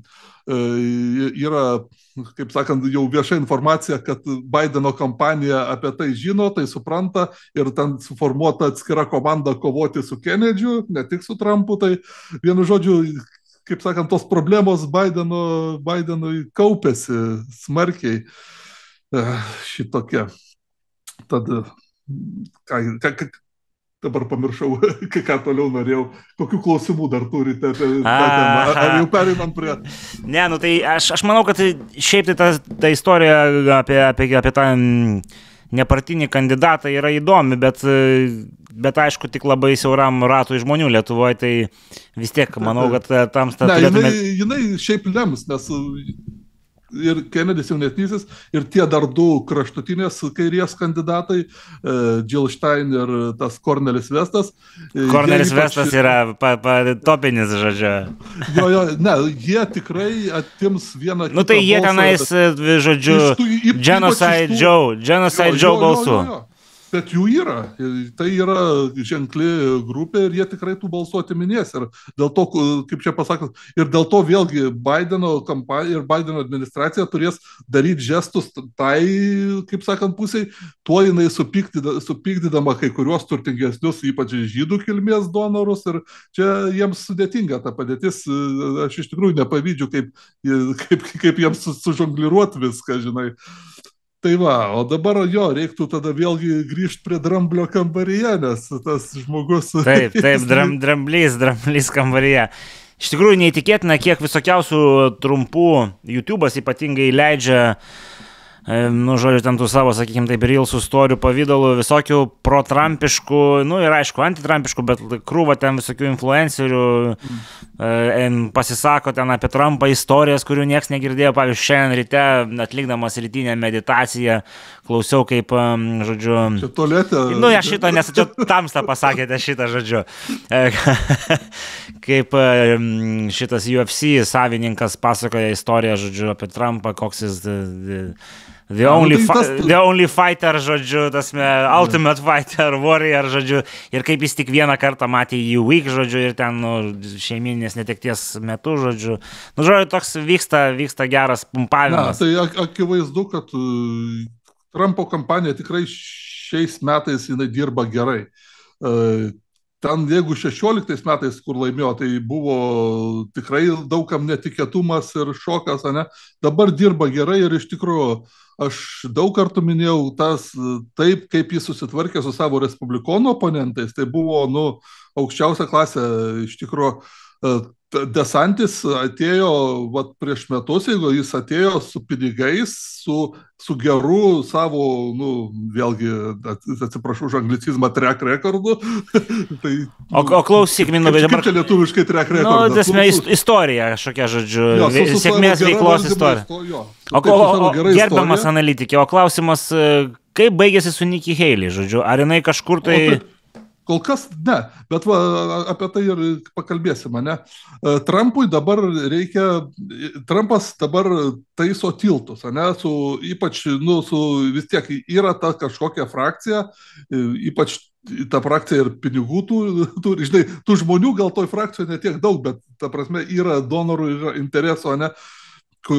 yra, kaip sakant, jau vieša informacija, kad Bideno kampanija apie tai žino, tai supranta ir ten suformuota atskira komanda kovoti su Kennedyu, ne tik su Trumpu, tai vienu žodžiu, kaip sakant, tos problemos Bidenui kaupėsi smarkiai šitokie. Tad, dabar pamiršau, ką toliau norėjau. Kokių klausimų dar turite? Ar jau pereinam prie... Ne, nu tai aš manau, kad šiaip tai ta istorija apie tą nepartinį kandidatą yra įdomi, bet aišku, tik labai siauram ratui žmonių Lietuvoje, tai vis tiek manau, kad tamsta turėtume... Jinai šiaip lems, nes... ir Kennedys jaunesnysis, ir tie dar du kraštutinės kairės kandidatai, Jill Stein ir tas Cornelis Vestas. Cornelis Vestas yra topinis, žodžiu. Ne, jie tikrai atims vieną kitą balsą. Nu tai jie tenais, žodžiu, Genocide Joe balsų. Bet jų yra, tai yra ženkli grupė ir jie tikrai tų balsų atiminės. Ir dėl to, kaip čia pasakot, ir dėl to vėlgi Bideno kampanija ir Bideno administracija turės daryti žestus tai, kaip sakant, pusiai, tuo jinai supykdydama kai kuriuos turtingesnius, ypač žydų kilmės donorus, ir čia jiems sudėtinga ta padėtis. Aš iš tikrųjų nepavydžiu, kaip jiems sužongliruoti viską, žinai. Tai va, o dabar reiktų tada vėlgi grįžti prie dramblio kambaryje, nes tas žmogus... Taip, dramblys kambaryje. Iš tikrųjų neįtikėtina, kiek visokiausių trumpų YouTube'as ypatingai leidžia, nu, žodžiu, ten tų savo, sakykime, taip, reelsų storių pavydalų, visokių pro-trumpiškų, nu, ir aišku, anti-trumpiškų, bet krūva ten visokių influencerių pasisako ten apie Trumpą istorijas, kurių nieks negirdėjo. Pavyzdžiui, šiandien ryte, atlikdamas rytinę meditaciją, klausiau, kaip, žodžiu... Čia tualetė... Nu, aš šito, nes čia tamsta pasakėte šitą, žodžiu. Kaip šitas UFC savininkas pasakoja istoriją, žodžiu, apie Trumpą, koks jis... The only fighter, žodžiu, ultimate fighter, warrior, žodžiu, ir kaip jis tik vieną kartą matė jį week, žodžiu, ir ten, nu, šeiminės netekties metu, žodžiu. Nu, žodžiu, toks vyksta geras pumpavimas. Na, tai akivaizdu, kad Trumpo kampanija tikrai šiais metais jinai dirba gerai. Ten, jeigu 16 metais, kur laimėjo, tai buvo tikrai daugam netikėtumas ir šokas, ne? Dabar dirba gerai ir iš tikrųjų aš daug kartų minėjau taip, kaip jis susitvarkė su savo respublikonų oponentais, tai buvo, nu, aukščiausia klasė, iš tikrųjų. DeSantis atėjo prieš metus, jeigu jis atėjo su pinigais, su geru savo, nu, vėlgi, atsiprašau už anglicizmą, track recordu. Tai, o klausyk, Mindaugai, dabar... Kaip čia lietuviškai track recordas? Nu, istorija, kažkokia, žodžiu, sėkmės veiklos istorija. O gerbiamas analitikė, o klausimas, kaip baigėsi su Nikki Haley, žodžiu, ar jinai kažkur tai... Kol kas ne, bet apie tai ir pakalbėsime, ne? Trumpui dabar Trumpas dabar taiso tiltus, ne? Ypač, nu, vis tiek yra ta kažkokia frakcija, ypač ta frakcija ir pinigų žinai, tų žmonių gal toj frakcijoje ne tiek daug, bet ta prasme yra donorų, yra intereso, ne?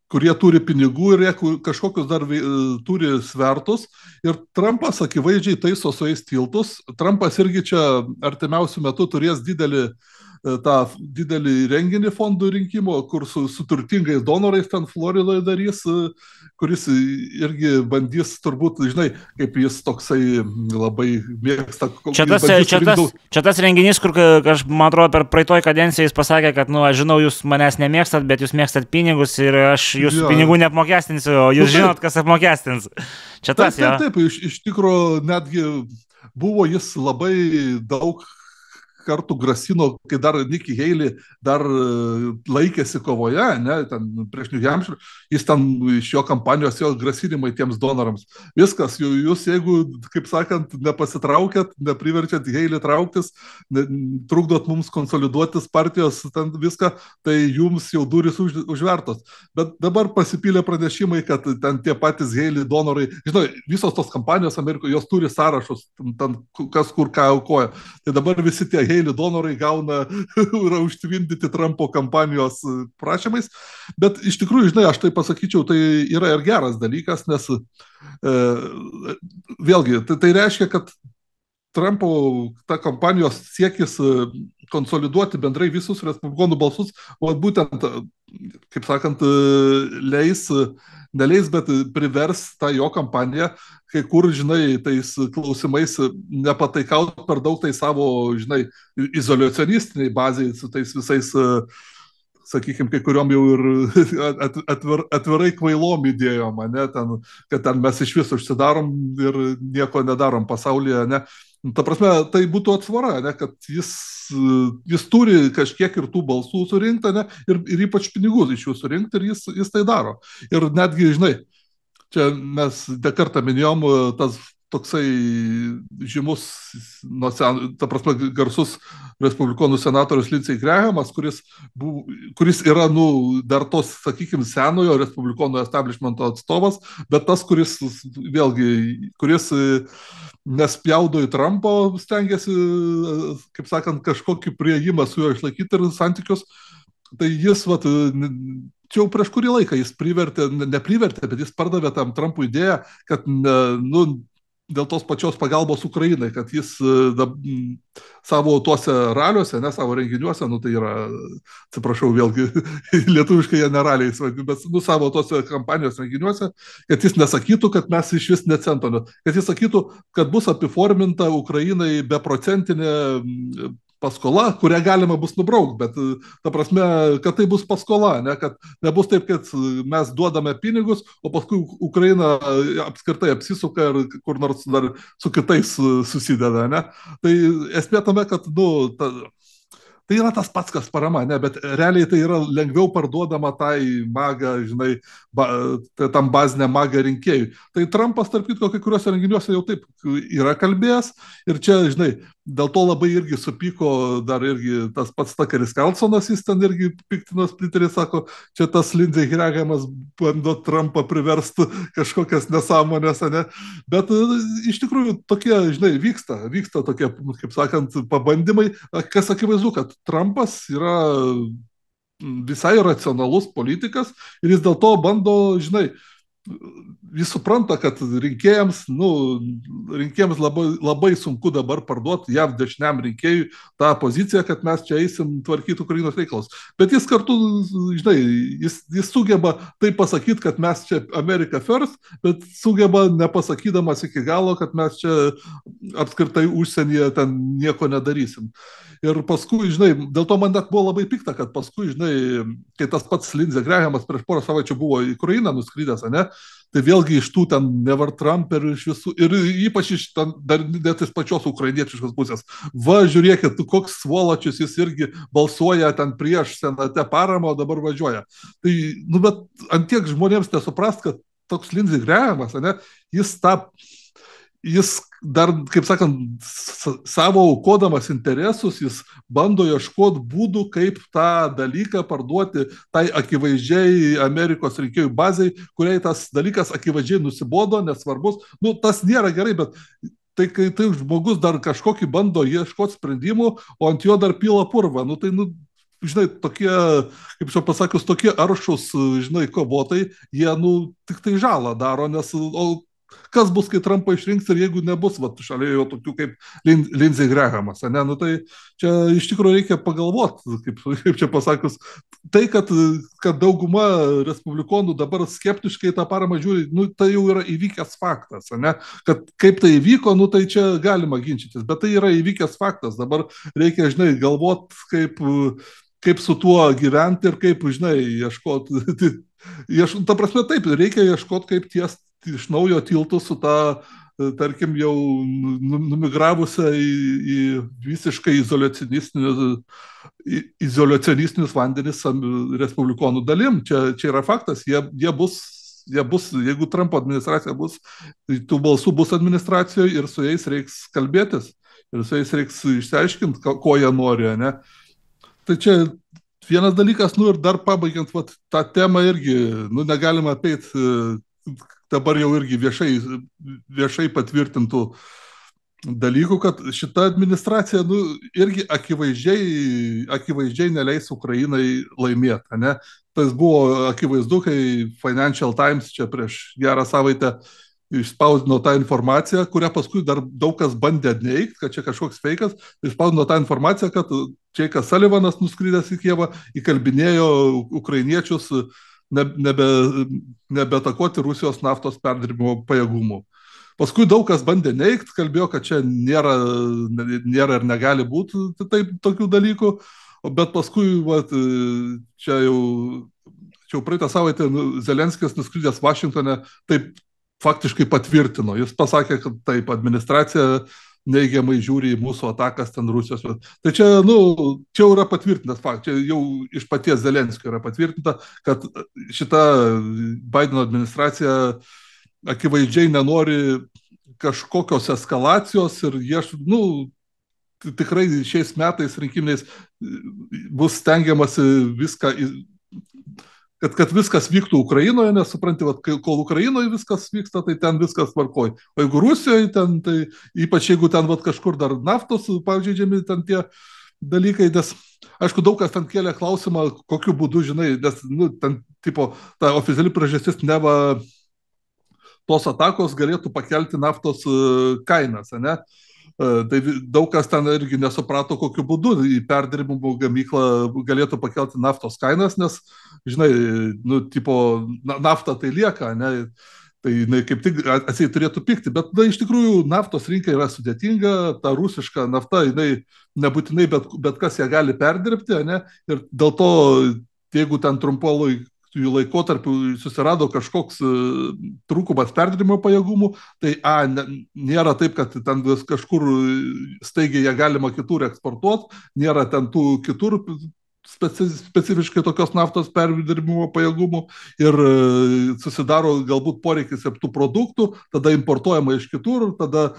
kurie turi pinigų ir jie kažkokius dar turi svertus. Ir Trumpas akivaizdžiai taiso su jais tiltus. Trumpas irgi čia artimiausių metų turės tą didelį renginį fondų rinkimo, kur su turtingais donorais ten Floridoje darys, kuris irgi bandys, turbūt, žinai, kaip jis toksai labai mėgsta. Čia tas renginys, kur, man atrodo, per praeitoj kadenciją jis pasakė, kad, aš žinau, jūs manęs nemėgstat, bet jūs mėgstat pinigus ir aš jūsų pinigų neapmokestinsiu, o jūs žinot, kas apmokestins. Čia tas, jo. Taip, iš tikrųjų, netgi buvo jis labai daug kartų grasino, kai dar Nikki Haley dar laikėsi kovoje, ne, ten prieš New Hampshire, jis ten iš jo kampanijos jo grasinimai tiems donorams. Viskas, jūs jeigu, kaip sakant, nepasitraukėt, nepriverčiat Haley trauktis, trukdot mums konsoliduotis partijos, ten viską, tai jums jau durys užvertos. Bet dabar pasipylė pranešimai, kad ten tie patys Haley donorai, žinai, visos tos kampanijos Amerikoje, jos turi sąrašus, ten kas kur ką aukoja. Tai dabar visi tie Haley donorai gauna yra užtvindyti Trumpo kampanijos prašymais, bet iš tikrųjų, žinai, aš tai pasakyčiau, tai yra ir geras dalykas, nes vėlgi, tai reiškia, kad Trumpo ta kampanijos siekis konsoliduoti bendrai visus respublikonų balsus, o būtent, kaip sakant, neleis, bet privers tą jo kampaniją, kai kur, žinai, tais klausimais nepataikaut per daug tai savo, žinai, izoliacionistiniai baziai su tais visais, sakykime, kai kuriuom jau ir atvirai kvailom idėjom, ne, ten, kad ten mes iš viso užsidarom ir nieko nedarom pasaulyje, ne. Ta prasme, tai būtų atsvara, ne, kad jis turi kažkiek ir tų balsų surinkti, ne, ir ypač pinigų iš jų surinkti, ir jis tai daro. Ir netgi, žinai, čia mes nekartą minėjom, tas toksai žymus, ta prasme, garsus respublikonų senatorius Lindsey Grahamas, kuris yra, dar tos, sakykime, senojo respublikonų establishmento atstovas, bet tas, kuris nespjaudo į Trumpo, stengiasi, kaip sakant, kažkokį priėjimą su juo išlaikyti ir santykius, tai jis, čia jau prieš kurį laiką jis neprivertė, bet jis pardavė tam Trumpui idėją, kad, dėl tos pačios pagalbos Ukrainai, kad jis savo tuose raliuose, ne savo renginiuose, tai yra, atsiprašau, vėlgi, lietuviškai jie neraliai, bet savo tuose kampanijos renginiuose, kad jis nesakytų, kad mes iš vis necentome, kad jis sakytų, kad bus apiforminta Ukrainai beprocentinė paskola, kurią galima bus nubraukti, bet ta prasme, kad tai bus paskola, ne, kad nebus taip, kad mes duodame pinigus, o paskui Ukraina apskritai apsisuka ir kur nors dar su kitais susideda, ne. Tai esmė tame, kad, tai yra tas pats, kas parama, ne, bet realiai tai yra lengviau parduodama tai MAGA, žinai, tam baziniam MAGA rinkėjui. Tai Trumpas, tarp kitko, kai kuriuose renginiuose jau taip yra kalbėjęs ir čia, žinai, dėl to labai irgi supyko dar irgi tas pats Tuckeris Carlsonas, jis ten irgi piktinos Twitterį, sako, čia tas Lindsey Grahamas bando Trumpą priversti kažkokias nesąmonės, ne, bet iš tikrųjų tokie, žinai, vyksta tokie, kaip sakant, pabandymai, kas akivaizdu, kad Trumpas yra visai racionalus politikas ir jis dėl to bando, žinai, jis supranta, kad rinkėjams labai sunku dabar parduoti JAV dešiniam rinkėjui tą poziciją, kad mes čia eisim tvarkyti Ukrainos reikalus. Bet jis kartu, žinai, jis sugeba tai pasakyti, kad mes čia America first, bet sugeba nepasakydamas iki galo, kad mes čia apskritai užsienyje ten nieko nedarysim. Ir paskui, žinai, dėl to man net buvo labai pikta, kad paskui, žinai, kai tas pats Lindsey Grahamas prieš porą savaičių buvo į Ukrainą nuskridęs, ne, tai vėlgi iš tų ten Never Trump ir iš visų, ir ypač iš ten, dar net iš pačios ukrainietiškos pusės. Va, žiūrėkit, koks svoločius, jis irgi balsuoja ten prieš senate paramą, o dabar važiuoja. Tai, bet antiek žmonėms nesuprast, kad toks Lindsey Grahamas, ne, jis dar, kaip sakant, savo aukodamas interesus, jis bando ieškoti būdų, kaip tą dalyką parduoti tai akivaizdžiai Amerikos rinkėjų bazai, kuriai tas dalykas akivaizdžiai nusibodo, nesvarbus. Tas nėra gerai, bet tai kai tai žmogus dar kažkokį bando ieškoti sprendimų, o ant jo dar pila purvą, tai žinai, tokie, kaip čia pasakius, tokie aršus, žinai, kovotojai, jie, tik tai žalą daro, nes, kas bus, kai Trumpą išrinks ir jeigu nebus, šalia jo tokių kaip Lindsey Grahamas, ne, tai čia iš tikrųjų reikia pagalvoti, kaip čia pasakius, tai, kad dauguma respublikonų dabar skeptiškai tą paramą žiūri, tai jau yra įvykęs faktas, ne, kad kaip tai įvyko, tai čia galima ginčytis, bet tai yra įvykęs faktas, dabar reikia, žinai, galvoti, kaip su tuo gyventi ir kaip, žinai, ieškoti, ta prasme taip, reikia ieškoti, kaip tiesti iš naujo tiltų su ta, tarkim, jau numigravusią į visiškai izoliacionistinius vandenis respublikonų dalim. Čia yra faktas, jie bus, jeigu Trumpo administracija bus, tai tų balsų bus administracijoje ir su jais reiks kalbėtis, ir su jais reiks išsiaiškinti, ko jie nori, ne? Tai čia vienas dalykas, ir dar pabaigiant tą temą irgi, negalima apeiti dabar jau irgi viešai patvirtintų dalykų, kad šita administracija irgi akivaizdžiai neleis Ukrainai laimėti. Ne? Tas buvo akivaizdu, kai Financial Times čia prieš gerą savaitę išspausdino tą informaciją, kurią paskui dar daug kas bandė neigti, kad čia kažkoks feikas, išspausdino tą informaciją, kad Džeikas Sullivanas nuskridęs į Kijevą įkalbinėjo ukrainiečius nebetakoti Rusijos naftos perdirbimo pajėgumų. Paskui daug kas bandė neigti, kalbėjo, kad čia nėra ir negali būti tokių dalykų, bet paskui čia jau praeitą savaitę Zelenskis nuskridęs Vašingtone taip faktiškai patvirtino. Jis pasakė, kad taip, administracija neigiamai žiūri į mūsų atakas ten Rusijos. Tai čia, čia jau yra patvirtintas faktas, čia jau iš paties Zelenskio yra patvirtinta, kad šita Bideno administracija akivaizdžiai nenori kažkokios eskalacijos ir tikrai šiais metais rinkiminiais bus stengiamasi viską, kad viskas vyktų Ukrainoje, nes supranti, kol Ukrainoje viskas vyksta, tai ten viskas tvarkoj. O jeigu Rusijoje, ten, tai ypač jeigu ten kažkur dar naftos pažeidžiami ten tie dalykai, nes, aišku, daug kas ten kėlė klausimą, kokiu būdu, žinai, nes, ten, ta oficiali priežastis neva tos atakos galėtų pakelti naftos kainas, ne? Tai daug kas ten irgi nesuprato, kokiu būdu į perdirbimo gamyklą galėtų pakelti naftos kainas, nes, žinai, nafta tai lieka, ne, tai kaip tik atsiai turėtų pigti, bet iš tikrųjų naftos rinka yra sudėtinga, ta rusiška nafta, jinai nebūtinai bet kas ją gali perdirbti, ne, ir dėl to, jeigu ten jų laikotarpiu susirado kažkoks trūkumas perdirbimo pajėgumų, tai nėra taip, kad ten kažkur staigiai ją galima kitur eksportuoti, nėra ten tų kitur specifiškai tokios naftos perdirbimo pajėgumų ir susidaro galbūt poreikis tų produktų, tada importuojama iš kitur, tada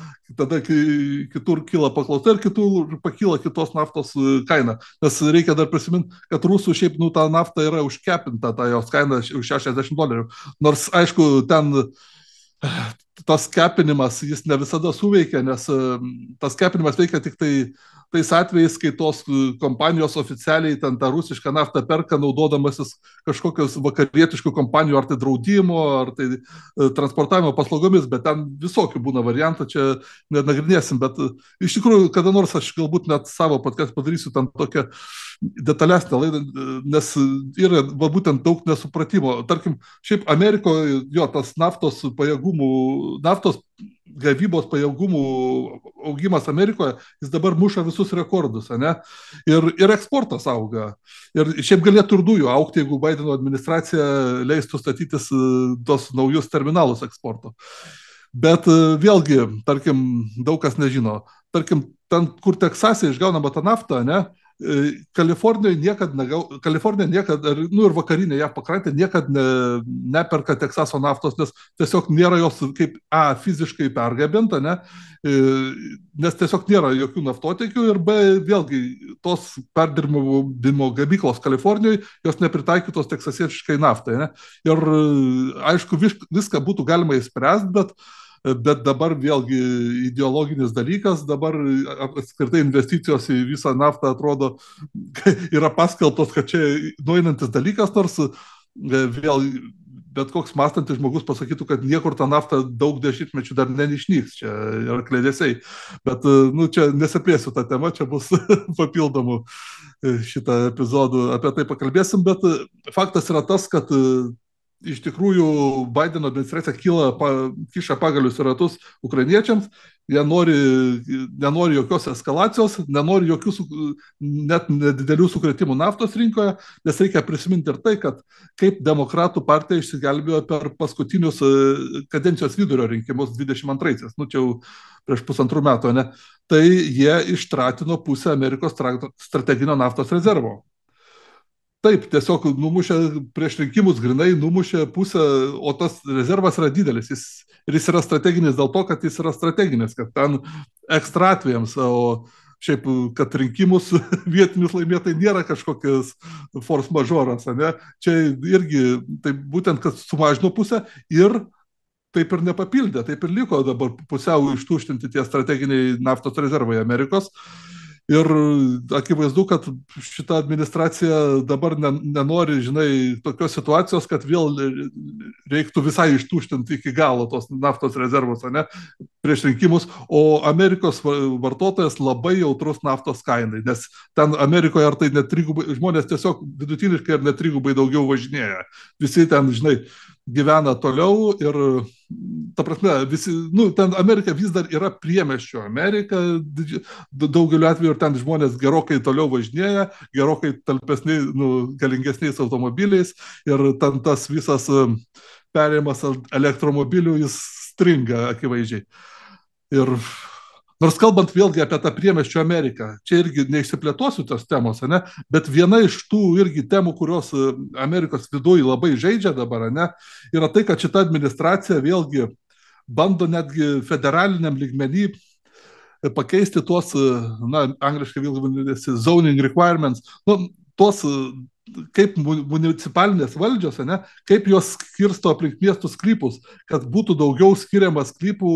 kitur kyla paklausa ir kitur pakyla kitos naftos kaina. Nes reikia dar prisiminti, kad rusų šiaip ta nafta yra užkepinta, ta jos kaina už $60. Nors, aišku, ten tas kepinimas, jis ne visada suveikia, nes tas kepinimas veikia tik tais atvejais, kai tos kompanijos oficialiai ten tą rusišką naftą perka, naudodamasis kažkokios vakarietiškų kompanijų, ar tai draudimo, ar tai transportavimo paslaugomis, bet ten visokių būna variantų, čia nenagrinėsim, bet iš tikrųjų, kada nors aš galbūt net savo podcast padarysiu ten tokią detalesnę laidą, nes yra būtent daug nesupratimo. Tarkim, šiaip Amerikoje jo tas naftos gavybos pajėgumų augimas Amerikoje, jis dabar muša visus rekordus, ne? Ir eksportas auga. Ir šiaip galėtų ir dujų augti, jeigu Bideno administracija leistų statytis tos naujus terminalus eksporto. Bet vėlgi, tarkim, daug kas nežino. Tarkim, ten, kur Teksase išgaunama ta nafta, ne? Kalifornija niekad, ir vakarinė JAV pakrantė niekad neperka Teksaso naftos, nes tiesiog nėra jos kaip fiziškai pergabinta, ne? Nes tiesiog nėra jokių naftotiekių ir vėlgi tos perdirbimo gamyklos Kalifornijoje, jos nepritaikytos teksasietiškai naftai, ne? Ir aišku, viską būtų galima įspręsti, bet bet dabar vėlgi ideologinis dalykas, dabar apskritai investicijos į visą naftą atrodo yra paskelbtos, kad čia nueinantis dalykas, nors vėl bet koks mąstantis žmogus pasakytų, kad niekur ta nafta daug dešimtmečių dar neišnyks, čia yra klėdėsiai. Bet, nu, čia nesiplėsiu tą temą, čia bus papildomų šitą epizodų, apie tai pakalbėsim, bet faktas yra tas, kad iš tikrųjų Baideno administracija kiša pagalius į ratus ukrainiečiams, jie nenori jokios eskalacijos, nenori jokių net nedidelių sukrėtimų naftos rinkoje, nes reikia prisiminti ir tai, kad kaip demokratų partija išsigelbėjo per paskutinius kadencijos vidurio rinkimus 22-aisiais, nu čia jau prieš 1,5 metų, ne, tai jie ištratino pusę Amerikos strateginio naftos rezervo. Taip, tiesiog numušė prieš rinkimus, grinai numušė pusę, o tas rezervas yra didelis. Jis yra strateginis dėl to, kad jis yra strateginis, kad ten ekstra atvejams, o šiaip, kad rinkimus vietinius laimėtai nėra kažkokias force majoras, ne? Čia irgi, tai būtent, kad sumažino pusę ir taip ir nepapildė, taip ir liko dabar pusiau ištuštinti tie strateginiai naftos rezervai Amerikos. Ir akivaizdu, kad šita administracija dabar nenori, žinai, tokios situacijos, kad vėl reiktų visai ištuštinti iki galo tos naftos rezervus, ne, prieš rinkimus, o Amerikos vartotojas labai jautrus naftos kainai, nes ten Amerikoje ar tai net trigubai, žmonės tiesiog vidutiniškai ar net trigubai daugiau važinėja. Visi ten, žinai, gyvena toliau ir, ta prasme, visi, nu, ten Amerika vis dar yra priemiesčio Amerika, daugeliu atveju ir ten žmonės gerokai toliau važinėja, gerokai talpesniais, nu, galingesniais automobiliais ir ten tas visas perėjimas elektromobilių jis stringa akivaizdžiai. Ir nors kalbant vėlgi apie tą priemiesčio Ameriką, čia irgi neišsiplėtosiu tos temos, ne, bet viena iš tų irgi temų, kurios Amerikos viduje labai žaidžia dabar, ne, yra tai, kad šita administracija vėlgi bando netgi federaliniam lygmenį pakeisti tuos, na, angliškai vėlgi vadinasi zoning requirements, nu, tuos kaip municipalinės valdžios, ne, kaip jos skirsto aplink miestų sklypus, kad būtų daugiau skiriama sklypų,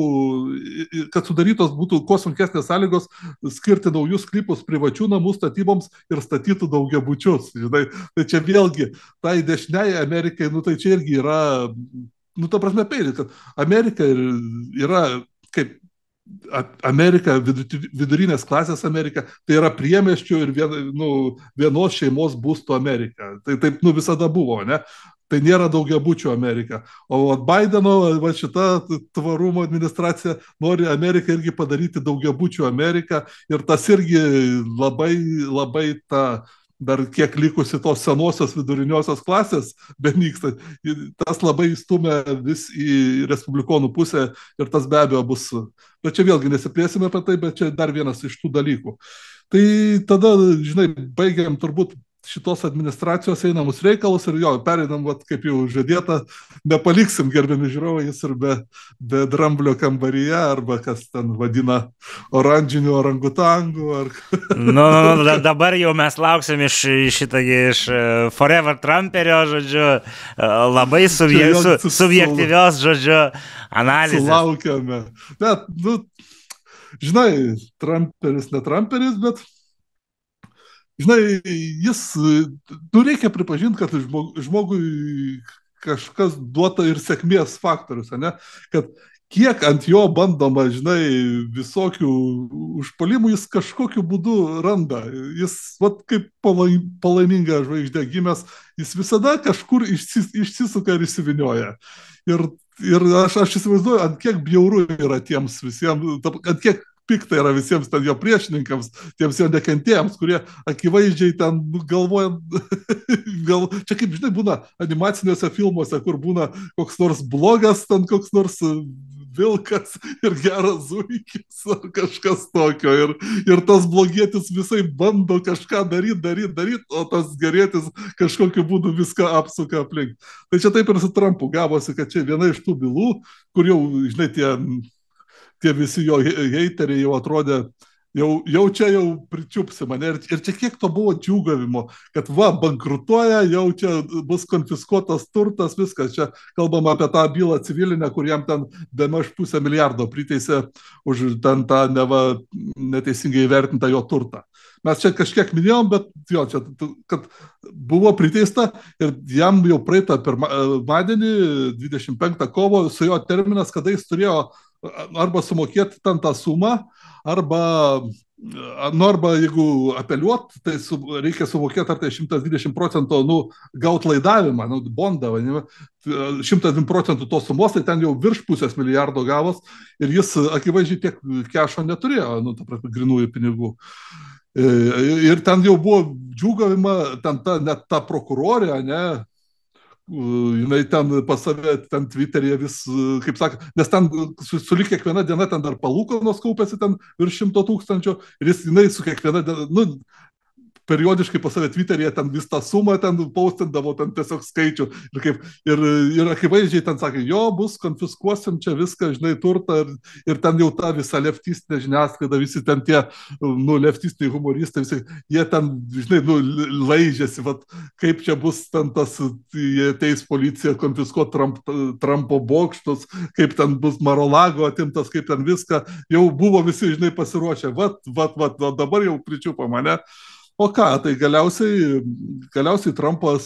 kad sudarytos būtų kuo sunkesnės sąlygos skirti naujus sklypus privačių namų statyboms ir statytų daugiabučius. Žinai, tai čia vėlgi, tai dešiniai Amerikai, nu tai čia irgi yra, nu ta prasme peilis, kad Amerika yra kaip Amerika, vidurinės klasės Amerika, tai yra priemiesčių ir vienos šeimos būsto Amerika. Tai taip, nu, visada buvo, ne? Tai nėra daugiabučių Amerika. O Baideno, šita tvarumo administracija nori Ameriką irgi padaryti daugiabučių Ameriką ir tas irgi labai, labai ta dar kiek likusi tos senosios viduriniosios klasės benyksta, tas labai stumia vis į respublikonų pusę ir tas be abejo bus, bet čia vėlgi nesiplėsime apie tai, bet čia dar vienas iš tų dalykų. Tai tada, žinai, baigiam turbūt šitos administracijos einamus reikalus ir jo, pereinam, vat, kaip jau žadėta, nepaliksim, gerbiami žiūrovai, jis ir be dramblio kambaryje, arba kas ten vadina oranžinių orangutangų. Dabar jau mes lauksim iš Forever Trumperio, žodžiu, labai subjektyvios, žodžiu, analizės. Sulaukiame. Bet, nu, žinai, Trumperis, ne Trumperis, bet žinai, jis, nu reikia pripažinti, kad žmogui kažkas duota ir sėkmės faktorius, ne? Kad kiek ant jo bandoma, žinai, visokių užpuolimų, jis kažkokiu būdu randa. Jis, vat, kaip palaiminga žvaigždė gimęs, jis visada kažkur išsisuka ir išsivinioja. Ir aš įsivaizduoju, ant kiek bjauru yra tiems visiems, ant kiek pikta yra visiems ten jo priešininkams, tiems jo nekentėjams, kurie akivaizdžiai ten galvoja, čia kaip, žinai, būna animaciniuose filmuose, kur būna koks nors blogas, ten koks nors vilkas ir geras zuikis ar kažkas tokio. Ir tas blogietis visai bando kažką daryti, o tas gerėtis kažkokiu būdu viską apsuka aplink. Tai čia taip ir su Trumpu gavosi, kad čia viena iš tų bylų, kur jau, žinai, tie visi jo heiteriai jau atrodė jau čia jau pričiupsi mane ir čia kiek to buvo džiūgavimo, kad va, bankrutuoja, jau čia bus konfiskuotas turtas, viskas, čia kalbam apie tą bylą civilinę, kur jam ten bemaž $500 priteisė už ten tą neva neteisingai įvertintą jo turtą. Mes čia kažkiek minėjom, bet jo, čia, kad buvo priteista ir jam jau praeitą pirmadienį, 25 kovo, su jo terminas, kada jis turėjo arba sumokėti ten tą sumą, arba jeigu apeliuot, tai reikia sumokėti ar tai 120% gaut laidavimą, bondą, 120% tos sumos, tai ten jau virš $500 gavos ir jis akivaizdžiai tiek kešo neturėjo, grinųjų pinigų. Ir ten jau buvo džiūgavima, net ta prokurorė, ne, jinai ten pas save, ten Twitter'e vis, kaip sakė, nes ten sulik kiekviena diena ten dar palūkanos kaupėsi ten virš 100 000 ir jinai su kiekviena diena, periodiškai pas save Twitter'e ten vis tą sumą ten paustindavo, ten tiesiog skaičių ir akivaizdžiai ten sakė, jo, bus, konfiskuosim čia viską, žinai, turtą ir ten jau ta visa leftistinė žiniasklaida, visi ten tie, leftistiniai humoristai, visi, jie ten, žinai, laižėsi, vat, kaip čia bus ten tas, jie ateis policija konfiskuot Trumpo bokštus, kaip ten bus Mar-a-Lago atimtas, kaip ten viską, jau buvo visi, žinai, pasiruošę, vat, dabar jau pričiupo mane. O ką, tai galiausiai Trumpas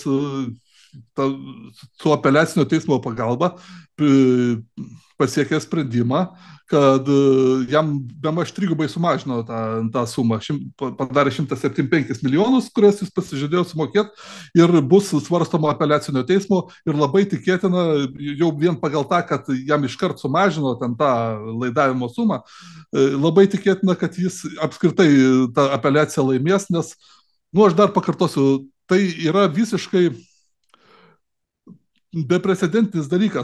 su apeliacinio teismo pagalba pasiekė sprendimą, kad jam bemaž 3 sumažino tą sumą, padarė 175 milijonus, kurias jis pasižadėjo sumokėti ir bus svarstoma apeliacinio teismo ir labai tikėtina, jau vien pagal tą, kad jam iškart sumažino ten tą laidavimo sumą, labai tikėtina, kad jis apskritai tą apeliaciją laimės, nes, aš dar pakartosiu, tai yra visiškai beprecedentinis dalykas,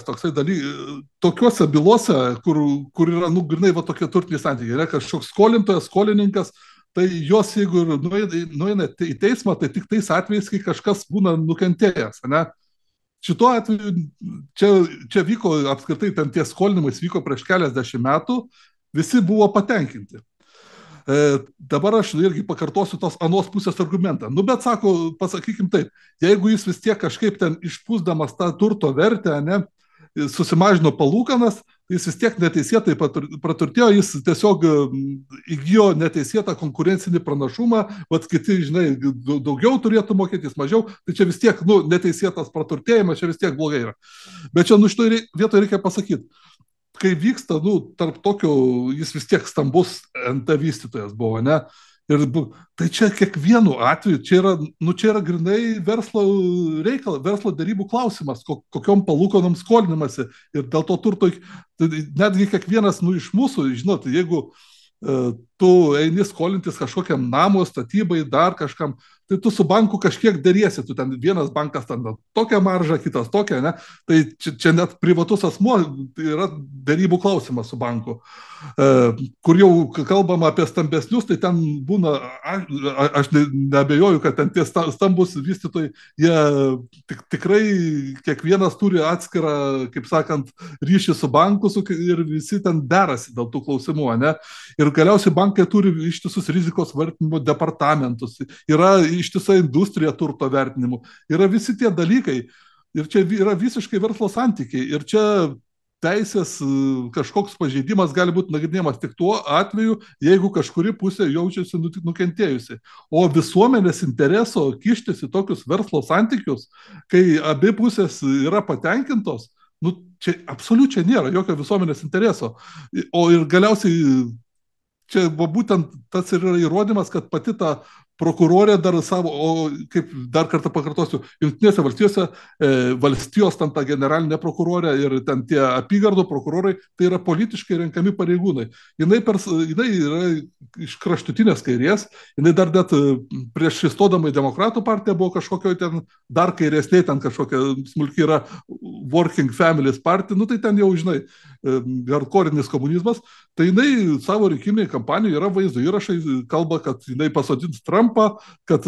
tokiuose bylose, kur yra, grinai, va tokie turtiniai santykiai, yra kažkoks skolintojas, skolininkas, tai jos, jeigu nueina į teismą, tai tik tais atvejais, kai kažkas būna nukentėjęs, ne? Šituo atveju, čia vyko, apskritai, ten tie skolinimais vyko prieš keliasdešimt metų, visi buvo patenkinti. Dabar aš irgi pakartosiu tos anos pusės argumentą. Bet sako, pasakykim taip, jeigu jis vis tiek kažkaip ten išpūsdamas tą turto vertę, ne, susimažino palūkanas, jis vis tiek neteisėtai praturtėjo, jis tiesiog įgijo neteisėtą konkurencinį pranašumą, vat kiti, žinai, daugiau turėtų mokėtis, mažiau, tai čia vis tiek, neteisėtas praturtėjimas, čia vis tiek blogai yra. Bet čia, šitoje vietoje reikia pasakyti, kai vyksta, tarp tokio, jis vis tiek stambus NT vystytojas buvo, ne? Ir tai čia kiekvienu atveju, čia yra grinai verslo reikalas, verslo darybų klausimas, kokiom palūkonom skolinimasi ir dėl to turto, netgi kiekvienas, iš mūsų, žinot, jeigu tu eini skolintis kažkokiam namo statybai, dar kažkam, tai tu su banku kažkiek deriesi, tu ten vienas bankas ten tokią maržą, kitas tokią, ne? Tai čia net privatus asmuo, tai yra darybų klausimas su banku. Kur jau kalbama apie stambesnius, tai ten būna, aš neabejoju, kad ten tie stambus vystytojai, jie tikrai kiekvienas turi atskirą, kaip sakant, ryšį su banku ir visi ten derasi dėl tų klausimų, ne? Ir galiausiai bankai turi ištisus rizikos vertinimo departamentus, yra ištisa industrija turto vertinimų, yra visi tie dalykai ir čia yra visiškai verslo santykiai ir čia teisės kažkoks pažeidimas gali būti nagrinėjamas tik tuo atveju, jeigu kažkuri pusė jaučiasi nukentėjusi. O visuomenės intereso kištis į tokius verslo santykius, kai abi pusės yra patenkintos, čia absoliučiai nėra jokio visuomenės intereso. O ir galiausiai čia būtent tas yra įrodymas, kad pati ta prokurorė dar savo, o kaip dar kartą pakartosiu, Jungtinėse valstijose valstijos ten ta generalinė prokurorė ir ten tie apygardų prokurorai, tai yra politiškai renkami pareigūnai. Jinai yra iš kraštutinės kairės, jinai dar net prieš įstodama į Demokratų partiją buvo kažkokio ten dar kairesnė, ten kažkokia smulki yra Working Families partija, tai ten jau, žinai, hardkorinis komunizmas, tai jinai savo rinkiminiai kampanijoje yra vaizdo įrašai, kalba, kad jinai pasodins Trumpą, kad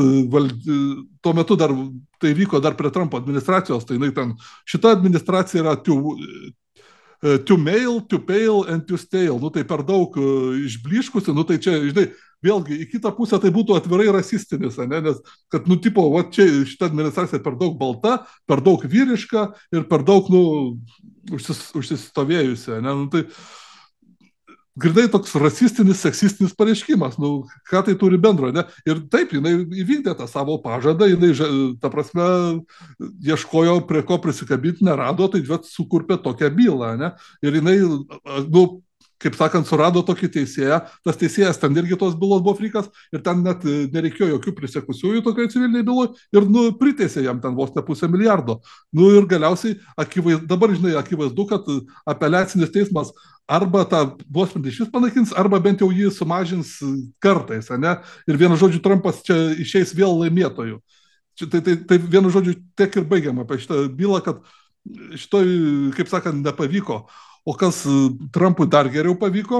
tuo metu dar, tai vyko dar prie Trumpo administracijos, tai jinai ten, šita administracija yra To mail, to pale and to stale. Nu, tai per daug išbliškusi, nu, tai čia, žinai, vėlgi, į kitą pusę tai būtų atvirai rasistinis, ne? Nes, kad, nu, tipo, va, čia šita administracija per daug balta, per daug vyriška ir per daug, nu, užsistovėjusi, ne? Nu, tai grinai toks rasistinis, seksistinis pareiškimas, nu, ką tai turi bendro, ne? Ir taip, jinai įvykdė tą savo pažadą, jinai, ta prasme, ieškojo prie ko prisikabinti, nerado, tai dvet sukurpė tokią bylą, ne? Ir jinai, nu, kaip sakant, surado tokį teisėją, tas teisėjas ten irgi tos bylos buvo frikas ir ten net nereikėjo jokių prisekusiųjų tokioje civiliniai byloje ir, nu, priteisė jam ten vos ne $500 000. Nu, ir galiausiai, dabar, žinai, akivaizdu, kad apeliacinis teismas arba tą nuosprendį išvis panaikins, arba bent jau jį sumažins kartais, ne? Ir vienu žodžiu, Trumpas čia išeis vėl laimėtojų. Tai vienu žodžiu, tiek ir baigiam apie šitą bylą, kad šitoj, kaip sakant, nepavyko. O kas Trumpui dar geriau pavyko?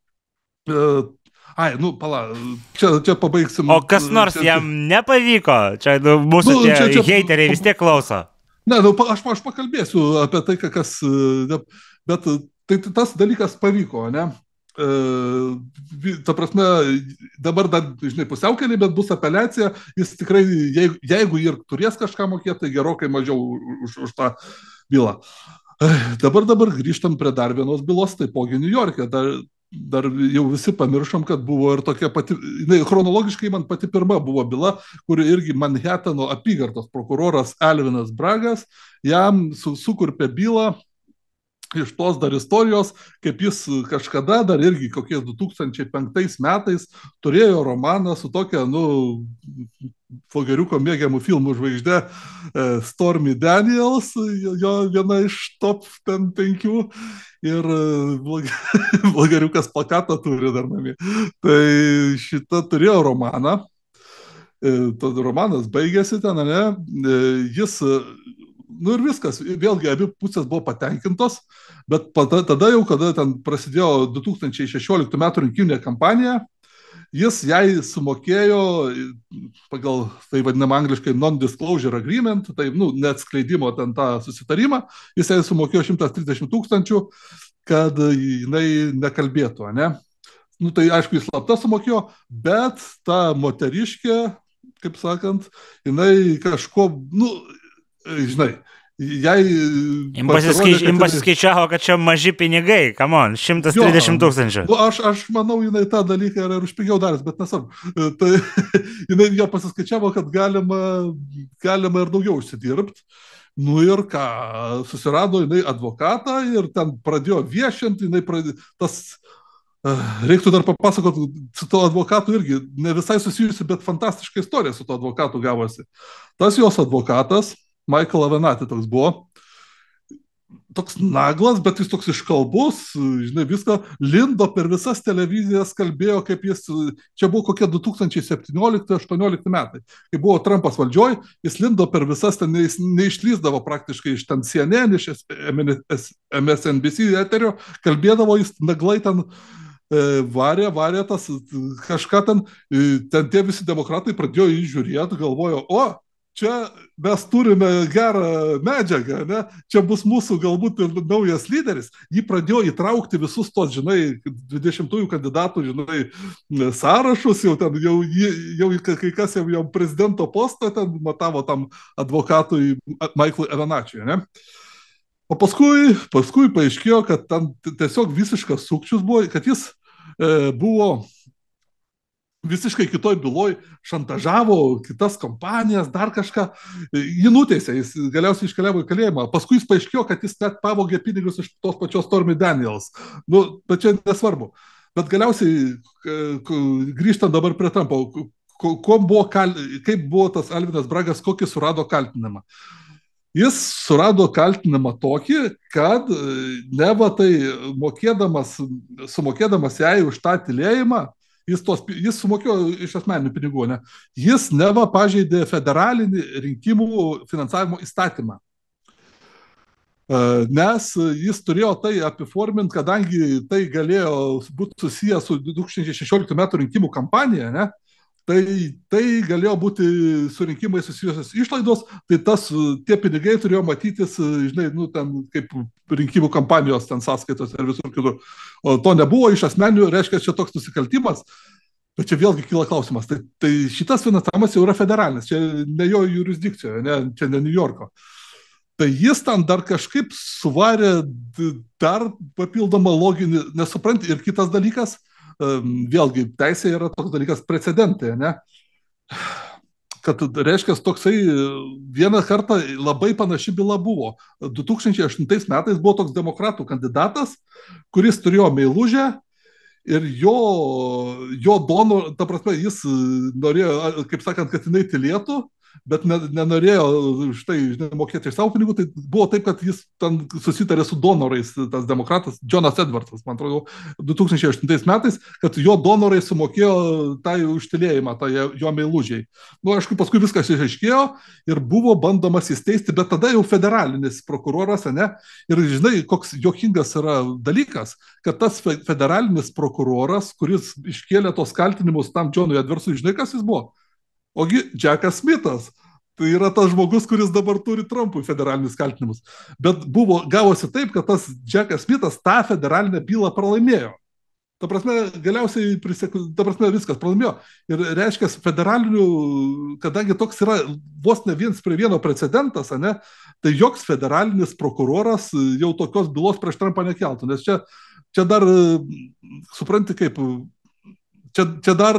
Nu, pala, čia pabaigsim. O kas nors jam nepavyko? Čia mūsų heiteriai vis tiek klauso. Ne, nu, aš pakalbėsiu apie tai, kas... Bet tai tas dalykas pavyko, ne? Ta prasme, dabar dar, žinai, pusiaukelį, bet bus apeliacija, jis tikrai, jeigu ir turės kažką mokėti, tai gerokai mažiau už tą bylą. Dabar grįžtam prie dar vienos bylos, taipogi New York'e. Dar jau visi pamiršom, kad buvo ir tokia pati, chronologiškai man pati pirma buvo byla, kuri irgi Manhattano apygardos prokuroras Alvinas Bragas jam sukurpė bylą iš tos dar istorijos, kaip jis kažkada dar irgi kokiais 2005 metais turėjo romaną su tokia, nu, Fogeriuko mėgiamų filmų žvaigždė Stormy Daniels, jo viena iš top 5 ir Fogeriukas plakatą turi dar namie. Tai šitą turėjo romaną, tas romanas baigėsi ten, ne, jis... Nu ir viskas, vėlgi abi pusės buvo patenkintos, bet tada jau, kada ten prasidėjo 2016 metų rinkiminė kampanija, jis jai sumokėjo pagal tai vadinamą angliškai non-disclosure agreement, tai, nu, neatskleidimo ten tą susitarimą, jis jai sumokėjo 130 000, kad jinai nekalbėtų, ne? Nu tai aišku, jis slapta sumokėjo, bet ta moteriškė, kaip sakant, jinai kažko, nu, žinai, jai... Jums pasiskaičiavo, kad čia maži pinigai, come on, 130 000. Nu, aš manau, jinai tą dalyką yra ir už pigiau daręs, bet nesvarbu. Tai jinai jo pasiskaičiavo, kad galima ir daugiau užsidirbti. Nu ir ką, susirado jinai advokatą ir ten pradėjo viešinti, reiktų dar papasakoti, su to advokatu irgi ne visai susijusi, bet fantastiška istorija su to advokatu gavosi. Tas jos advokatas, Michael Avenatti toks buvo, toks naglas, bet jis toks iškalbus, žinai, viską lindo per visas televizijas, kalbėjo, kaip jis, čia buvo kokie 2017-2018 metai, kai buvo Trumpas valdžioj, jis lindo per visas, ten neišlysdavo praktiškai iš ten CNN, iš MSNBC eterio, kalbėdavo jis naglai ten, varė tas kažką ten tie visi demokratai pradėjo jį žiūrėti, galvojo, čia mes turime gerą medžiagą, ne? Čia bus mūsų galbūt ir naujas lyderis. Jį pradėjo įtraukti visus tos, žinai, 20-ųjų kandidatų, žinai, sąrašus, jau kai kas jau prezidento postą ten matavo tam advokatui Michaelui Avenattiui, ne? O paskui paaiškėjo, kad ten tiesiog visiškas sukčius buvo, kad jis buvo visiškai kitoj byloj, šantažavo kitas kompanijas, dar kažką, jį nuteisė, jis galiausiai iškeliavo į kalėjimą, paskui jis paaiškėjo, kad jis net pavogė pinigus iš tos pačios Stormy Daniels, nu, bet čia nesvarbu, bet galiausiai, grįžtant dabar prie Trumpo, kaip buvo tas Alvinas Bragas, kokį surado kaltinimą. Jis surado kaltinimą tokį, kad neva tai sumokėdamas jai už tą tylėjimą, jis sumokėjo iš asmeninių pinigų, ne? Jis neva pažeidė federalinį rinkimų finansavimo įstatymą. Nes jis turėjo tai apiforminti, kadangi tai galėjo būti susijęs su 2016 metų rinkimų kampanija, ne? tai galėjo būti su rinkimai susijusios išlaidos, tai tie pinigai turėjo matytis, žinai, nu, ten kaip rinkimų kampanijos ten sąskaitos ir visur kitur. O to nebuvo iš asmenių, reiškia, čia toks nusikaltimas. Bet čia vėlgi kyla klausimas. Tai šitas finansavimas jau yra federalinis, čia ne jo jurisdikcijoje, čia ne New Yorko. Tai jis ten dar kažkaip suvarė dar papildomą loginį, nesupranti, ir kitas dalykas, vėlgi, teisėje yra toks dalykas precedentai, ne? Kad reiškia, toksai vieną kartą labai panaši byla buvo. 2008 metais buvo toks demokratų kandidatas, kuris turėjo meilužę ir jo donor, ta prasme, jis norėjo, kaip sakant, kad jinai tylėtų, bet nenorėjo štai mokėti iš savo pinigų, tai buvo taip, kad jis ten susitarė su donorais, tas demokratas Jonas Edwardsas, man atrodo, 2008 metais, kad jo donorai sumokėjo tai užtilėjimą, tai jo meilužiai. Nu, aišku, paskui viskas išaiškėjo ir buvo bandomas įsteisti, bet tada jau federalinis prokuroras, ne? Ir žinai, koks juokingas yra dalykas, kad tas federalinis prokuroras, kuris iškėlė tos kaltinimus tam Jonui Edwardsui, žinai, kas jis buvo? Ogi Jackas Smithas. Tai yra tas žmogus, kuris dabar turi Trumpui federalinius kaltinimus. Bet gavosi taip, kad tas Jackas Smithas tą federalinę bylą pralaimėjo. Ta prasme, galiausiai viskas pralaimėjo. Ir reiškia, federalinių, kadangi toks yra vos ne viens prie vieno precedentas, ne, tai joks federalinis prokuroras jau tokios bylos prieš Trumpą nekeltų. Nes čia dar, supranti kaip... Čia dar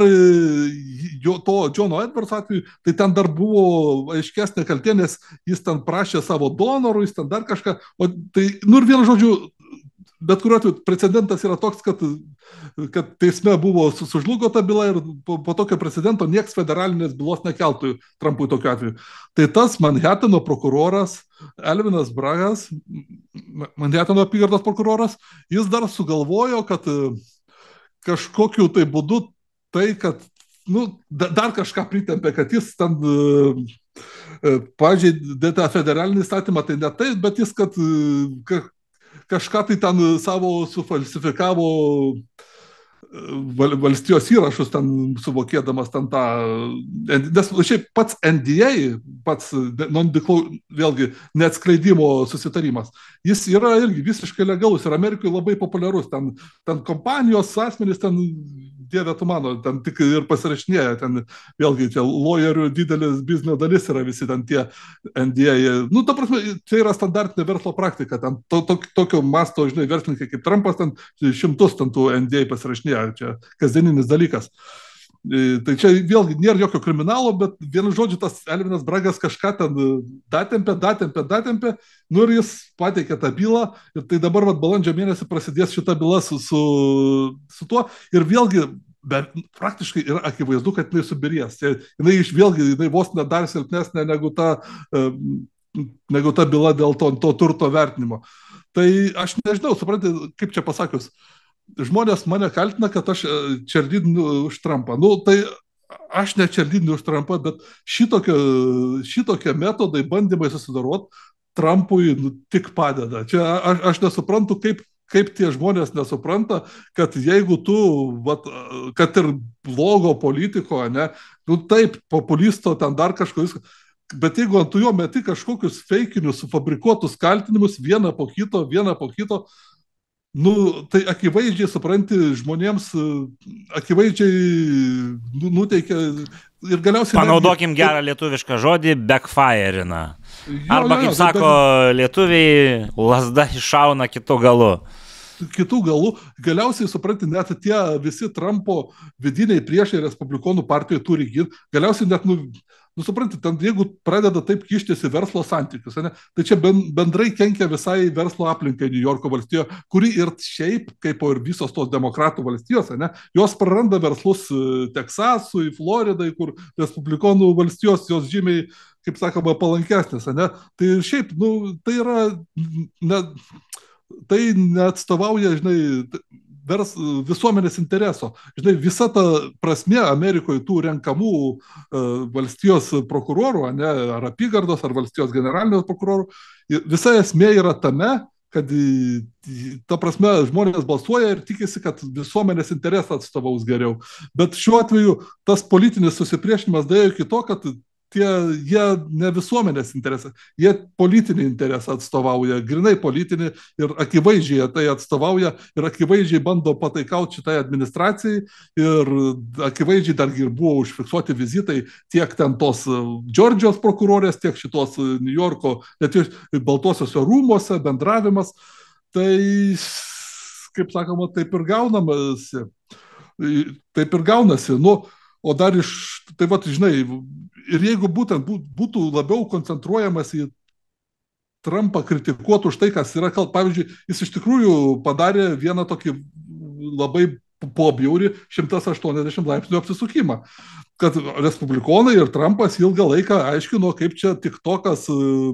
to Jono Edwards atveju, tai ten dar buvo aiškesnė kaltė, nes jis ten prašė savo donorų, jis ten dar kažką. O tai, nu ir vienu žodžiu, bet kuriuo atveju precedentas yra toks, kad teisme buvo sužlugo ta byla ir po tokio precedento nieks federalinės bylos nekeltų Trumpui tokiu atveju. Tai tas Manhatano prokuroras, Elvinas Bragas, Manhatano apygardos prokuroras, jis dar sugalvojo, kad kažkokiu tai būdu tai, kad dar kažką pritempė, kad jis ten pažeidė tą federalinį įstatymą, tai ne tai, bet jis, kad kažką tai ten savo sufalsifikavo valstijos įrašus ten suvokėdamas ten tą, nes šiaip pats NDA, vėlgi neatskleidimo susitarimas, jis yra irgi visiškai legalus ir Amerikoje labai populiarus, ten kompanijos asmenys, ten dieve tu mano, ten tik ir pasirašinėja, ten vėlgi tie lawyerių didelis biznio dalis yra visi ten tie NDA, nu ta prasme, čia yra standartinė verslo praktika, ten tokio masto, žinai, verslininkai kaip Trumpas, ten šimtus ten tų NDA pasirašinėja, čia kasdieninis dalykas. Tai čia vėlgi nėra jokio kriminalo, bet vienu žodžiu tas Elvinas Bragas kažką ten datempė, nu ir jis pateikė tą bylą ir tai dabar balandžio mėnesį prasidės šita byla su tuo ir vėlgi praktiškai yra akivaizdu, kad jinai subirės. Jinai vos dar silpnesnė negu ta byla dėl to turto vertinimo. Tai aš nežinau, suprantate, kaip čia pasakius, žmonės mane kaltina, kad aš čerdydinu už Trumpą. Nu, tai aš ne čerdydinu už Trumpą, bet šitokie metodai, bandymai susidarot Trumpui tik padeda. Čia aš nesuprantu, kaip tie žmonės nesupranta, kad jeigu tu, kad ir blogo politiko, ne, nu taip, populisto ten dar kažko viską, bet jeigu ant jo meti kažkokius feikinius, sufabrikuotus kaltinimus vieną po kito, nu, tai akivaizdžiai, supranti, žmonėms akivaizdžiai nuteikia ir galiausiai... Panaudokim gerą lietuvišką žodį, backfire'ina. Arba, kaip sako lietuviai, lazda iššauna kitų galų. Galiausiai, supranti, net tie visi Trumpo vidiniai priešai Respublikonų partijoje turi ginti. Galiausiai net, supranti, ten, jeigu pradeda taip kištis į verslo santykius, ne, tai čia bendrai kenkia visai verslo aplinkai New Yorko valstijoje, kuri ir šiaip, kaip ir visos tos demokratų valstijos, ne, jos praranda verslus Teksasui, Floridai, kur Respublikonų valstijos jos žymiai, kaip sakoma, palankesnės. Ne. Tai šiaip, tai yra... Tai neatstovauja, žinai, visuomenės intereso. Žinai, visa ta prasmė Amerikoje tų renkamų valstijos prokurorų, ne, ar apygardos, ar valstijos generalinio prokurorų, visa esmė yra tame, kad, ta prasme, žmonės balsuoja ir tikisi, kad visuomenės interesą atstovaus geriau. Bet šiuo atveju tas politinis susipriešinimas dėjo iki to, kad jie ne visuomenės interesą, jie politinį interesą atstovauja, grinai politinį ir akivaizdžiai tai atstovauja ir akivaizdžiai bando pataikauti šitai administracijai ir akivaizdžiai dargi ir buvo užfiksuoti vizitai tiek ten tos Džordžijos prokurorės, tiek šitos New Yorko, net Baltuosiuose rūmuose, bendravimas. Tai, kaip sakoma, taip ir gaunamasi. Taip ir gaunasi. Nu, o dar tai va, žinai, ir jeigu būtent būtų labiau koncentruojamas į Trumpą kritikuotų už tai, kas yra pavyzdžiui, jis iš tikrųjų padarė vieną tokį labai pobjaurį 180 laipsnių apsisukimą, kad respublikonai ir Trumpas ilgą laiką aiškino, kaip čia TikTokas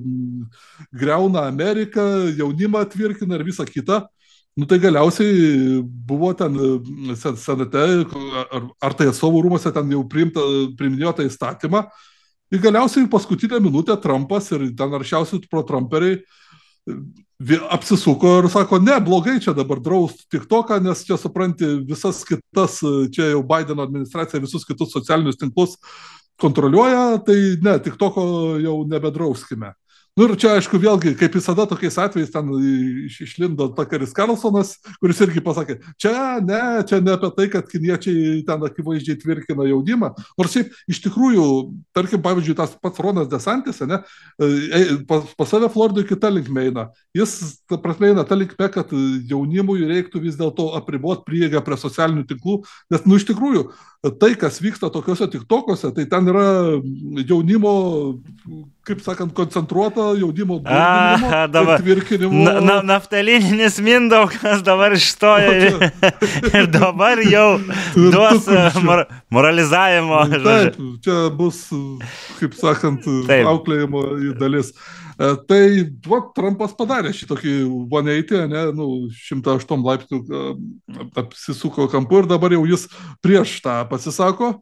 greuna Ameriką, jaunimą tvirkina ir visą kitą. Nu tai galiausiai buvo ten senate, ar tai atstovų rūmose ten jau priiminėjo tą įstatymą. Ir galiausiai paskutinę minutę Trumpas ir ten aršiausi pro-trumperiai apsisuko ir sako, ne, blogai čia dabar draust TikToką, nes čia supranti visas kitas, čia jau Bideno administracija visus kitus socialinius tinklus kontroliuoja, tai ne, TikToko jau nebedrauskime. Nu ir čia, aišku, vėlgi, kaip visada tokiais atvejais ten išlindo Tuckeris Carlsonas, kuris irgi pasakė, čia ne apie tai, kad kiniečiai ten akivaizdžiai tvirkina jaunimą. Nors šiaip, iš tikrųjų, tarkim, pavyzdžiui, tas pats Ronas DeSantis, ne, pas save Floridui kita linkme eina. Jis, ta prasme, eina ta linkme, kad jaunimui reiktų vis dėlto apriboti prieigą prie socialinių tinklų, nes, nu, iš tikrųjų, tai, kas vyksta tokiuose TikTok'uose, tai ten yra jaunimo, kaip sakant, koncentruota jaunimo tvirkinimo. Naftalininis Mindaugas dabar išstoja ir dabar jau duos moralizavimo. Taip, čia bus, kaip sakant, auklėjimo dalis. Tai Trumpas padarė šitokį 180, ne, nu, 108 laipsnių apsisuko kampu ir dabar jau jis prieš tą pasisako.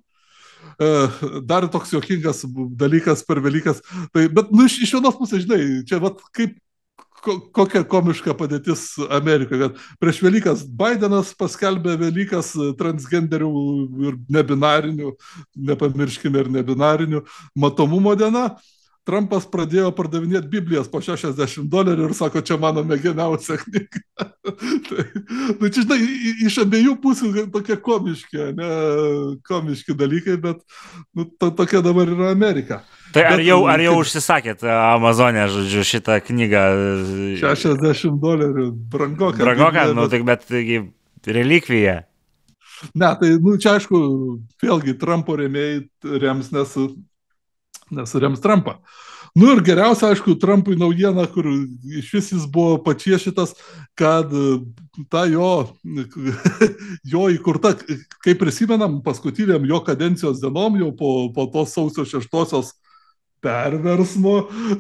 Dar toks juokingas dalykas per Velykas. Tai, bet nu, iš vienos pusės, žinai, čia vat, kaip kokia komiška padėtis Amerikoje, kad prieš Velykas Bidenas paskelbė Velykas transgenderių ir nebinarinių, nepamirškime ir nebinarinių matomumo diena. Trumpas pradėjo pardavinėti Biblijas po $60 ir sako, čia mano mėgiamiausia knyga. Tai čia, žinai, iš abiejų pusių tokie komiški dalykai, bet nu, tokia dabar yra Amerika. Tai ar jau užsisakėt Amazonė, žodžiu, šitą knygą? $60, brangoka. Brangoka, nu, tik bet relikvija. Ne, tai, nu, čia aišku, vėlgi Trumpo rėmėjai rems, nes rems Trumpą. Nu ir geriausia, aišku, Trumpui naujiena, kur iš vis jis buvo pačiešitas, kad ta jo įkurta, kaip prisimenam, paskutiniam jo kadencijos dienom, jau po to sausio 6-osios perversmo,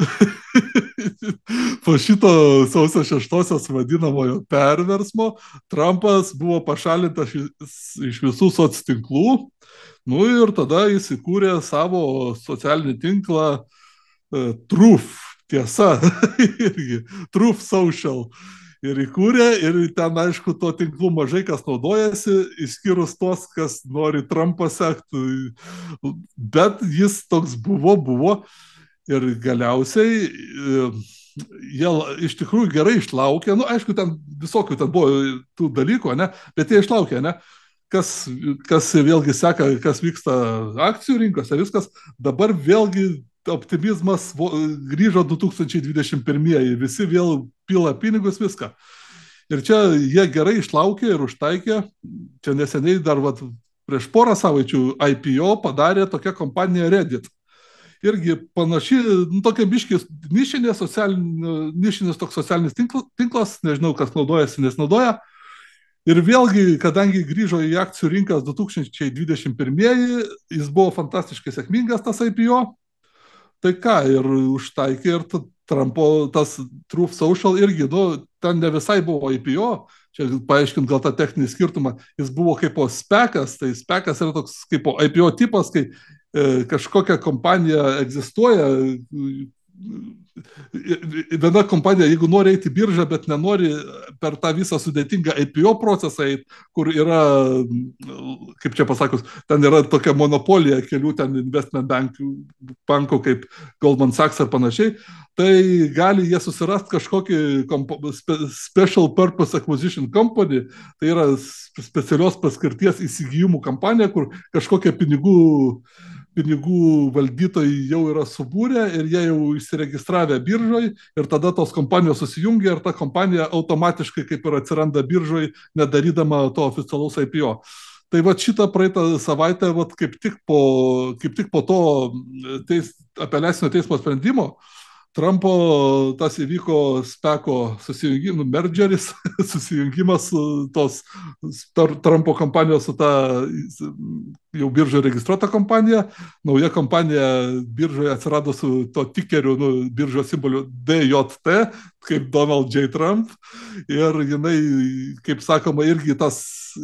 po šito sausio 6-osios vadinamojo perversmo, Trumpas buvo pašalintas iš visų soctinklų. Nu ir tada jis įkūrė savo socialinį tinklą Truth, tiesa, irgi, Truth Social. Ir įkūrė, ir ten, aišku, to tinklų mažai kas naudojasi, išskyrus tos, kas nori Trumpą sekti. Bet jis toks buvo. Ir galiausiai jie iš tikrųjų gerai išlaukė. Nu, aišku, ten visokių ten buvo tų dalykų, ne? Bet jie išlaukė, ne? Kas vėlgi seka, kas vyksta akcijų rinkose, viskas. Dabar vėlgi optimizmas grįžo 2021, visi vėl pila pinigus, viską. Ir čia jie gerai išlaukė ir užtaikė. Čia neseniai dar prieš porą savaičių IPO padarė tokia kompanija Reddit. Irgi panaši, nu, tokia biškis nišinis toks socialinis tinklas, nežinau, kas naudojasi, nesinaudoja. Ir vėlgi, kadangi grįžo į akcijų rinkas 2021, jis buvo fantastiškai sėkmingas tas IPO, tai ką, ir užtaikė, ir Trumpo tas Truth Social irgi, nu, ten ne visai buvo IPO, čia paaiškint gal tą techninį skirtumą, jis buvo kaip SPAC'as, tai SPAC'as yra toks kaip IPO tipas, kai kažkokia kompanija egzistuoja viena kompanija, jeigu nori eiti į biržą, bet nenori per tą visą sudėtingą IPO procesą, kur yra, kaip čia pasakus, ten yra tokia monopolija kelių ten investment bankų kaip Goldman Sachs ar panašiai, tai gali jie susirasti kažkokį special purpose acquisition company, tai yra specialios paskirties įsigijimų kampanija, kur kažkokia pinigų valdytojai jau yra subūrę ir jie jau įsiregistravę biržoj ir tada tos kompanijos susijungia ir ta kompanija automatiškai kaip ir atsiranda biržoj, nedarydama to oficialaus IPO. Tai va šitą praeitą savaitę, va, kaip tik po to apeliacinio teismo sprendimo, Trumpo tas įvyko speko mergeris, susijungimas tos Trumpo kompanijos su ta jau biržoje registruota kompanija. Nauja kompanija biržoje atsirado su to tikeriu, biržos simboliu DJT, kaip Donald J. Trump. Ir jinai, kaip sakoma, irgi tas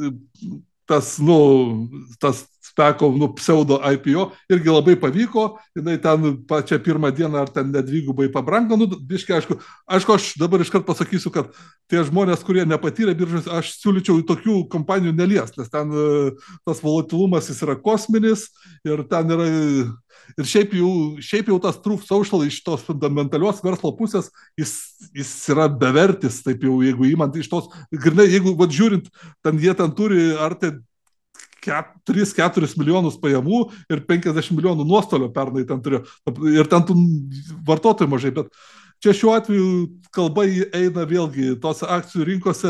speko, pseudo IPO irgi labai pavyko, jinai ten pačią pirmą dieną ar ten nedvigubai pabrango, biškai aišku, aš dabar iškart pasakysiu, kad tie žmonės, kurie nepatyrė biržos, aš siūlyčiau tokių kompanijų nelies, nes ten tas volatilumas jis yra kosminis ir ten yra, ir šiaip jau tas Truth Social iš tos fundamentalios verslo pusės, jis yra bevertis, taip jau, jeigu įmant iš tos, grinai, jeigu žiūrint, jie ten turi ar tai 3-4 milijonus pajamų ir 50 milijonų nuostolio pernai ten turėjo. Ir ten tų vartotojų mažai, bet čia šiuo atveju kalba eina vėlgi, tos akcijų rinkose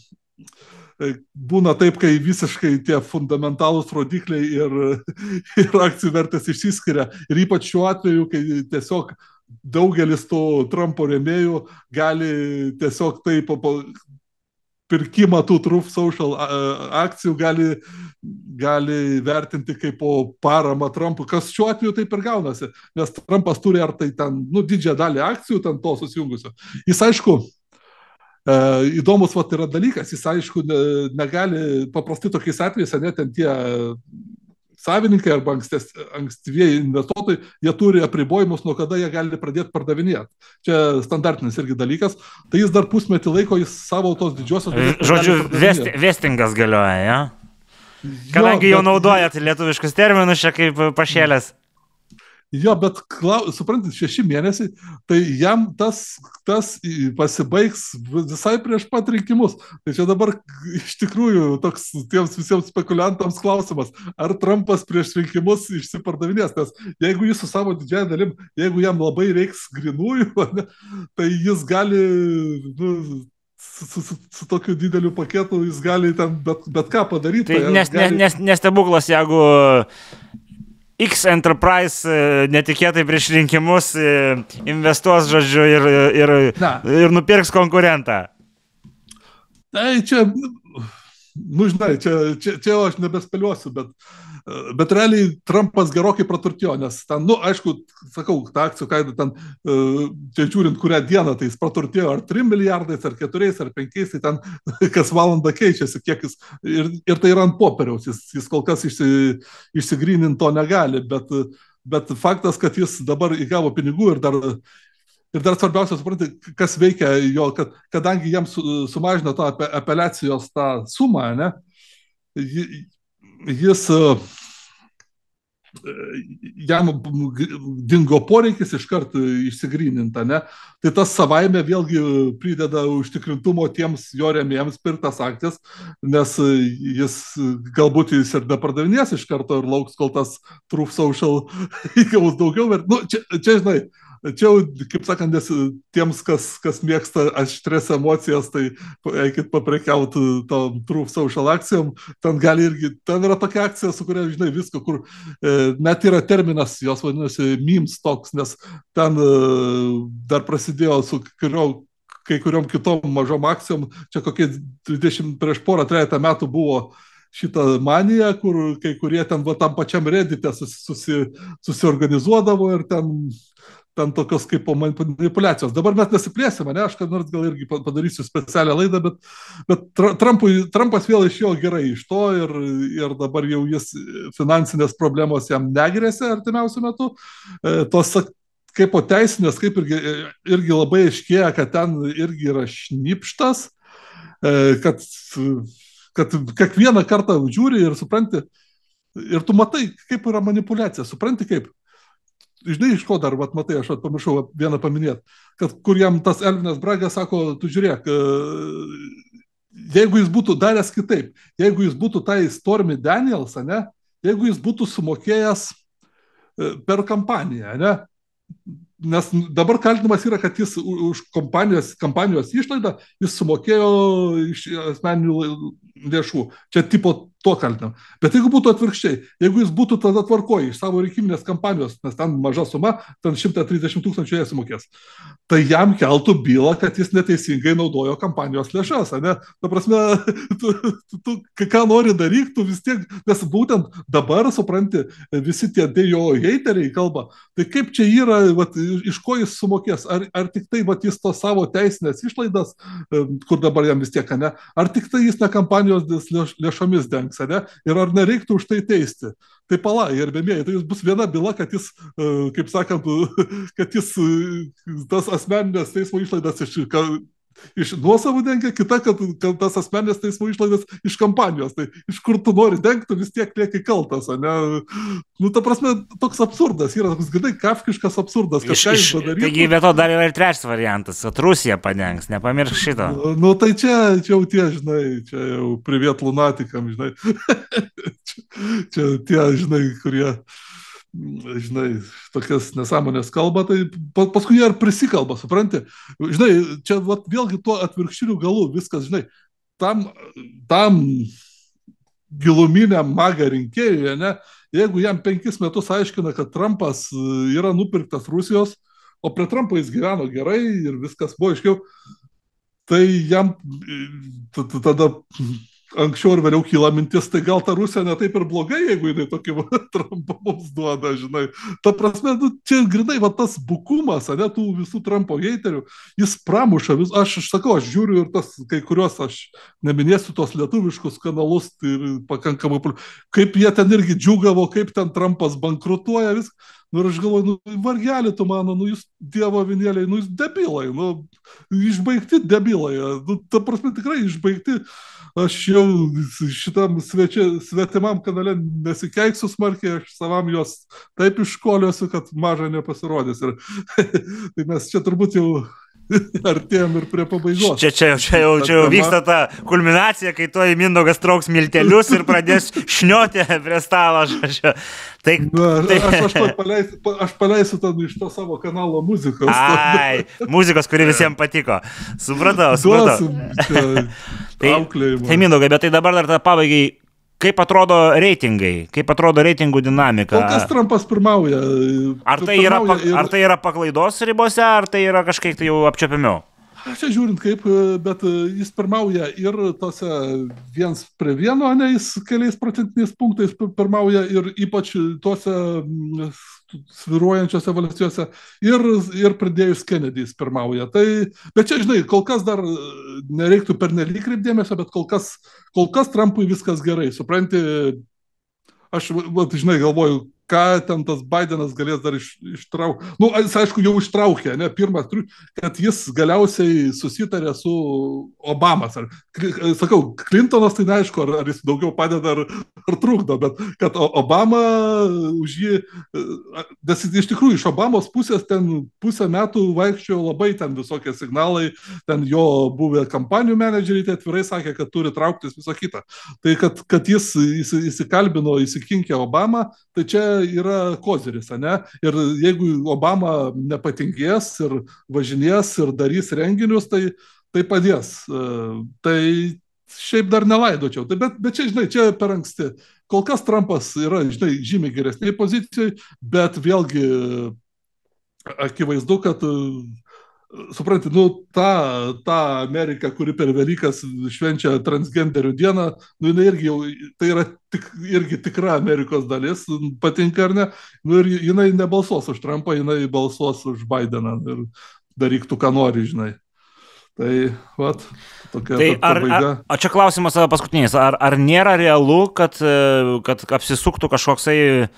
būna taip, kai visiškai tie fundamentalūs rodikliai ir akcijų vertės išsiskiria. Ir ypač šiuo atveju, kai tiesiog daugelis tų Trumpo rėmėjų gali tiesiog taip pirkimą tų Truth Social akcijų gali vertinti kaip po paramą Trumpui, kas šiuo atveju taip ir gaunasi, nes Trumpas turi ar tai ten, didžiąją dalį akcijų ten to susijungusio. Jis aišku, įdomus yra dalykas, jis aišku negali, paprastai tokiais atvejais, net ten tie savininkai arba ankstyvieji investuotojai, jie turi apribojimus, nuo kada jie gali pradėti pardavinėti. Čia standartinis irgi dalykas. Tai jis dar pusmetį laiko, jis savo tos didžiosios... Žodžiu, vestingas galioja, ja? Kadangi jau naudojat lietuviškus terminus čia kaip pašėlės. Jo, bet suprantat, 6 mėnesiai, tai jam tas pasibaigs visai prieš pat rinkimus. Tai čia dabar iš tikrųjų toks tiems visiems spekuliantams klausimas, ar Trumpas prieš rinkimus išsipardavinės, nes jeigu jis su savo didžiąją dalim, jeigu jam labai reiks grinųjų, tai jis gali... Su tokiu dideliu paketu jis gali ten bet ką padaryti. Tai nestebuklas, jeigu X Enterprise netikėtai prieš rinkimus investuos, žodžiu, ir nupirks konkurentą. Tai čia, žinai, čia aš nebespėliuosiu, bet realiai Trumpas gerokai praturtėjo, nes ten, aišku, sakau, ta akcijų kaina ten, čia žiūrint, kurią dieną, tai jis praturtėjo ar 3 milijardais, ar 4, ar 5, tai ten kas valandą keičiasi, kiek jis, ir tai yra ant popieriaus, jis kol kas išsigryninti to negali, bet faktas, kad jis dabar įgavo pinigų ir dar svarbiausia, suprantate, kas veikia jo, kadangi jam sumažino tą apeliacijos tą sumą, ne, jam dingo poreikis iš karto išsigryninta, ne? Tai tas savaime vėlgi prideda užtikrintumo tiems jo rėmėjams pirktas akcijas, nes jis galbūt jis ir nepardavinės iš karto ir lauks, kol tas Truth Social įgaus daugiau. Čia žinai, čia jau, kaip sakant, nes tiems, kas mėgsta aštrias emocijas, tai eikit paprekiauti tom Truth Social akcijom, ten yra tokia akcija, su kuria, žinai, visko, kur net yra terminas, jos vadinasi meme stocks, nes ten dar prasidėjo su kai kuriom kitom mažom akcijom, čia kokie 20 prieš porą, 3 metų buvo šitą maniją, kur kai kurie ten tam pačiam Reddite susiorganizuodavo ir ten tokios kaip manipulacijos. Dabar mes nesiplėsime, ne? Aš nors gal irgi padarysiu specialią laidą, bet Trumpas vėl iš jo gerai iš to ir dabar jau jis finansinės problemos jam negrėsia artimiausiu metu. Tos kaip po teisinės, kaip irgi labai aiškėja, kad ten irgi yra šnipštas, kad kiekvieną kartą žiūri ir supranti, ir tu matai, kaip yra manipulacija, supranti kaip. Žinai, iš ko dar, matai, aš pamiršau vieną paminėti, kad kur jam tas Elvinas Bragas sako, tu žiūrėk, jeigu jis būtų daręs kitaip, jeigu jis būtų tai Stormy Daniels, ne, jeigu jis būtų sumokėjęs per kampaniją, ne, nes dabar kaltinimas yra, kad jis už kampanijos išlaidą jis sumokėjo iš asmeninių lėšų. Čia tipo to kaltinam. Bet jeigu būtų atvirkščiai, jeigu jis būtų tada tvarkoji iš savo rinkiminės kampanijos, nes ten maža suma, ten 130 000 jie sumokės, tai jam keltų bylą, kad jis neteisingai naudojo kampanijos lėšas. Ne? Ta prasme, tu ką nori daryti, tu vis tiek, nes būtent dabar, supranti, visi tie jo heiteriai kalba, tai kaip čia yra, vat, iš ko jis sumokės, ar tik tai vat, jis to savo teisinės išlaidas, kur dabar jam vis tiek, ne? Ar tik tai jis ne kampanijos lėšomis dengs, ne? Ir ar nereiktų už tai teisti. Tai pala, gerbėmieji, tai bus viena byla, kad jis, kaip sakant, kad jis tas asmeninės teismo išlaidas iš nuosavų dengia, kita, kad tas asmeninės teismo išlaidas iš kampanijos. Tai iš kur tu nori dengti, vis tiek lieki kaltas, ne? Nu, ta prasme, toks absurdas, yra toks gana kafkiškas absurdas. Taigi, be to dar yra ir trečias variantas, kad Rusija padengs, nepamiršk šito. Nu, tai čia jau tie, žinai, čia jau priviet lunatikam, žinai. Čia tie, žinai, kurie, žinai, tokias nesąmonės kalba, tai paskui jie ir prisikalba, supranti? Žinai, čia vat, vėlgi tuo atvirkštiniu galu viskas, žinai, tam giluminiam maga rinkėjui, ne, jeigu jam 5 metus aiškina, kad Trumpas yra nupirktas Rusijos, o prie Trumpo jis gyveno gerai ir viskas buvo aiškiau, tai jam tada anksčiau ir vėliau kyla mintis, tai gal ta Rusija ne taip ir blogai, jeigu jinai tokį Trumpą mums duoda, žinai. Ta prasme, nu, čia grinai va tas bukumas, ne, tų visų Trumpo heiterių, jis pramuša, aš sakau, aš žiūriu ir tas kai kurios, aš neminėsiu tos lietuviškus kanalus, tai pakankamai, kaip jie ten irgi džiugavo, kaip ten Trumpas bankrutuoja, viską. Nu, ir aš galvoju, nu, vargelį tu mano, nu, jūs dievo vinėliai, nu, jūs debilai, nu, išbaigti debilai, nu, ta prasme, tikrai išbaigti. Aš jau šitam svetimam kanale nesikeiksiu smarkiai, aš savam jos taip iškoliosiu, kad maža nepasirodys. Ir tai mes čia turbūt jau artėjom ir prie pabaigos. Čia jau vyksta ta kulminacija, kai tuoj Mindaugas trauks miltelius ir pradės šnioti prie stalo. Aš paleisiu iš to savo kanalo muzikos. Ai, muzikos, kuri visiems patiko. Supratau. Tai Mindaugai, bet tai dabar dar pabaigai. Kaip atrodo reitingai? Kaip atrodo reitingų dinamika? Kol kas Trumpas pirmauja. Ar tai yra paklaidos ribose, ar tai yra kažkaip tai jau apčiopimiau? Čia žiūrint kaip, bet jis pirmauja ir tose 1:1, ne, jis keliais procentiniais punktais pirmauja ir ypač tose sviruojančiose valstijose ir pridėjus Kennedy jis pirmauja. Tai, bet čia, žinai, kol kas dar nereiktų pernelyg kreipdėmesio, bet kol kas Trumpui viskas gerai. Supranti, aš, žinai, galvoju, ką ten tas Bidenas galės dar ištraukti. Nu, jis, aišku, jau ištraukė, ne, pirmas, kad jis galiausiai susitarė su Obamas. Sakau, Clintonas tai neaišku, ar jis daugiau padeda, ar trukdo, bet kad Obama už jį, nes iš tikrųjų iš Obamos pusės ten pusę metų vaikščiojo labai ten visokie signalai, ten jo buvę kampanijų menedžeriai, tai atvirai sakė, kad turi trauktis viso kitą. Tai kad jis įsikalbino, įsikinkė Obamą, tai čia yra koziris, ne? Ir jeigu Obama nepatingės ir važinės ir darys renginius, tai padės. Tai šiaip dar nelaidočiau. Bet čia, žinai, čia per anksti. Kol kas Trumpas yra, žinai, žymiai geresniai pozicijai, bet vėlgi akivaizdu, kad supranti, nu, ta Amerika, kuri per Velykas švenčia transgenderių dieną, nu, jinai irgi jau, tai yra irgi tikra Amerikos dalis, patinka ar ne, nu, ir jinai nebalsuos už Trumpą, jinai balsuos už Bideną ir daryk tu, ką nori, žinai. Tai, vat, tokia pabaiga. O čia klausimas paskutinis, ar nėra realu, kad apsisuktų kažkoksai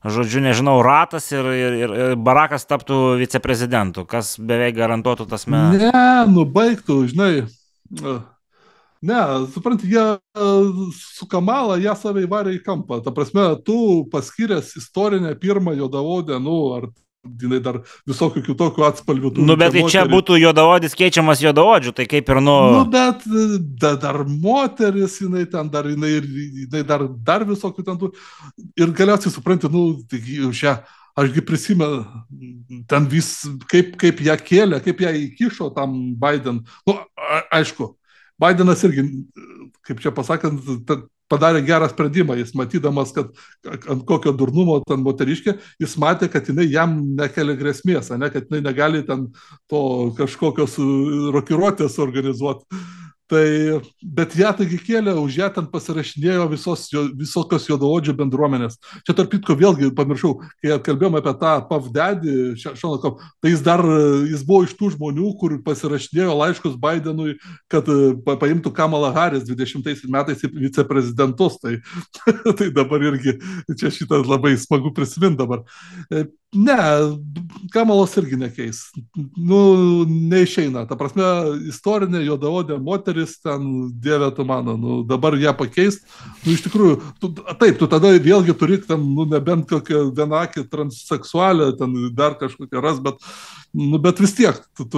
žodžiu, nežinau, ratas ir Barakas taptų viceprezidentu, kas beveik garantuotų tas Ne, baigtų, žinai. Ne, supranti, jie su Kamala, ją save įvarė į kampą. Ta prasme, tu paskyręs istorinę pirmą juodaodę, ar jinai dar visokių kitokių atspalvių. Bet tai čia būtų juodaodis keičiamas juodaodžiu, tai kaip ir bet dar moteris, jinai ten dar, jinai dar visokių ten tų. Ir galiausiai supranti, šią, ašgi prisimenu, ten kaip ją kėlė, kaip ją įkišo tam Biden. Aišku, Bidenas irgi, kaip čia pasakant, padarė gerą sprendimą, jis matydamas, kad ant kokio durnumo ten moteriškė, jis matė, kad jinai jam nekelia grėsmės, kad jinai negali ten to kažkokios rokiruotės organizuoti. Bet ją taigi kėlė, už ją ten pasirašinėjo visokios juodaodžių bendruomenės. Čia tarp kitko vėlgi pamiršau, kai kalbėjome apie tą Puff Daddy, tai jis buvo iš tų žmonių, kur pasirašinėjo laiškus Bidenui, kad paimtų Kamala Harris 20 metais į viceprezidentus. Tai dabar irgi čia šitą labai smagu prisiminti dabar. Ne, Kamalos irgi nekeis. Neišeina. Ta prasme, istorinė juodaodė moteris, ten dieve tu mano, dabar ją pakeist. Iš tikrųjų, taip, tu tada vėlgi turi ten, nebent kokią vienakį transseksualę, ten dar kažkokią ras, bet vis tiek,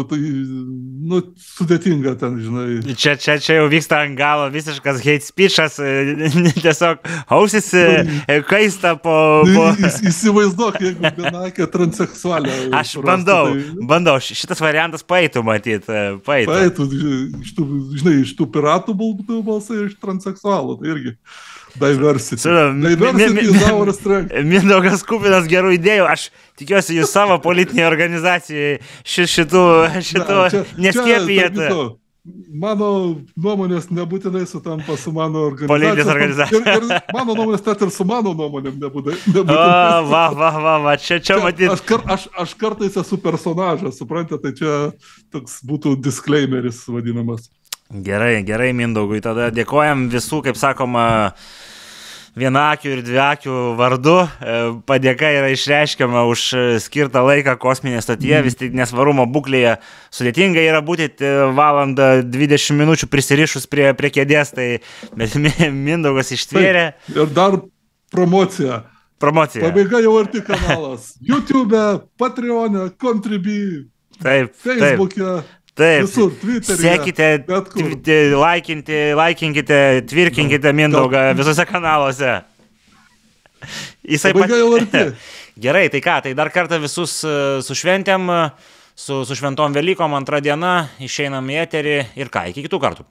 sudėtinga ten, žinai. Čia jau vyksta ant galo visiškas hate speechas, tiesiog ausis kaista po... Įsivaizduok, jeigu vienakė transseksualė. Aš bandau, šitas variantas paeitų matyti. Paeitų, žinai, iš tų piratų balsai iš transseksualų, tai irgi. Diversity is our strength. Mindaugas kupinas gerų idėjų. Aš tikiuosi, jūs savo politinėje organizacijoje šitų neskiepijate. Mano nuomonės nebūtinai sutampa su mano organizacija. Politinės organizacija. Ir mano nuomonės net ir su mano nuomonėm nebūtinai. Va, čia matyt. Aš kartais esu personažas, suprantate, tai čia toks būtų disclaimeris vadinamas. Gerai, Mindaugui. Tada dėkojam visų, kaip sakoma, vienakių ir dviakių vardu. Padėka yra išreiškiama už skirtą laiką kosminėje stotyje, vis tik nesvarumo būklėje sudėtinga yra būti valandą 20 minučių prisirišus prie kėdės, tai Mindaugas ištvėrė. Ir dar promocija. Pabaiga jau arti kanalas. YouTube, Patreon'e, Contribui, Facebook'e. Taip, visur, Twitter'e. Sekite, laikinkite, tvirkinkite Mindaugą visose kanaluose. Pabaiga jau arti. Gerai, tai ką, tai dar kartą visus su šventėm, su šventom Velykom, 2 diena, išeinam į eterį ir ką, iki kitų kartų.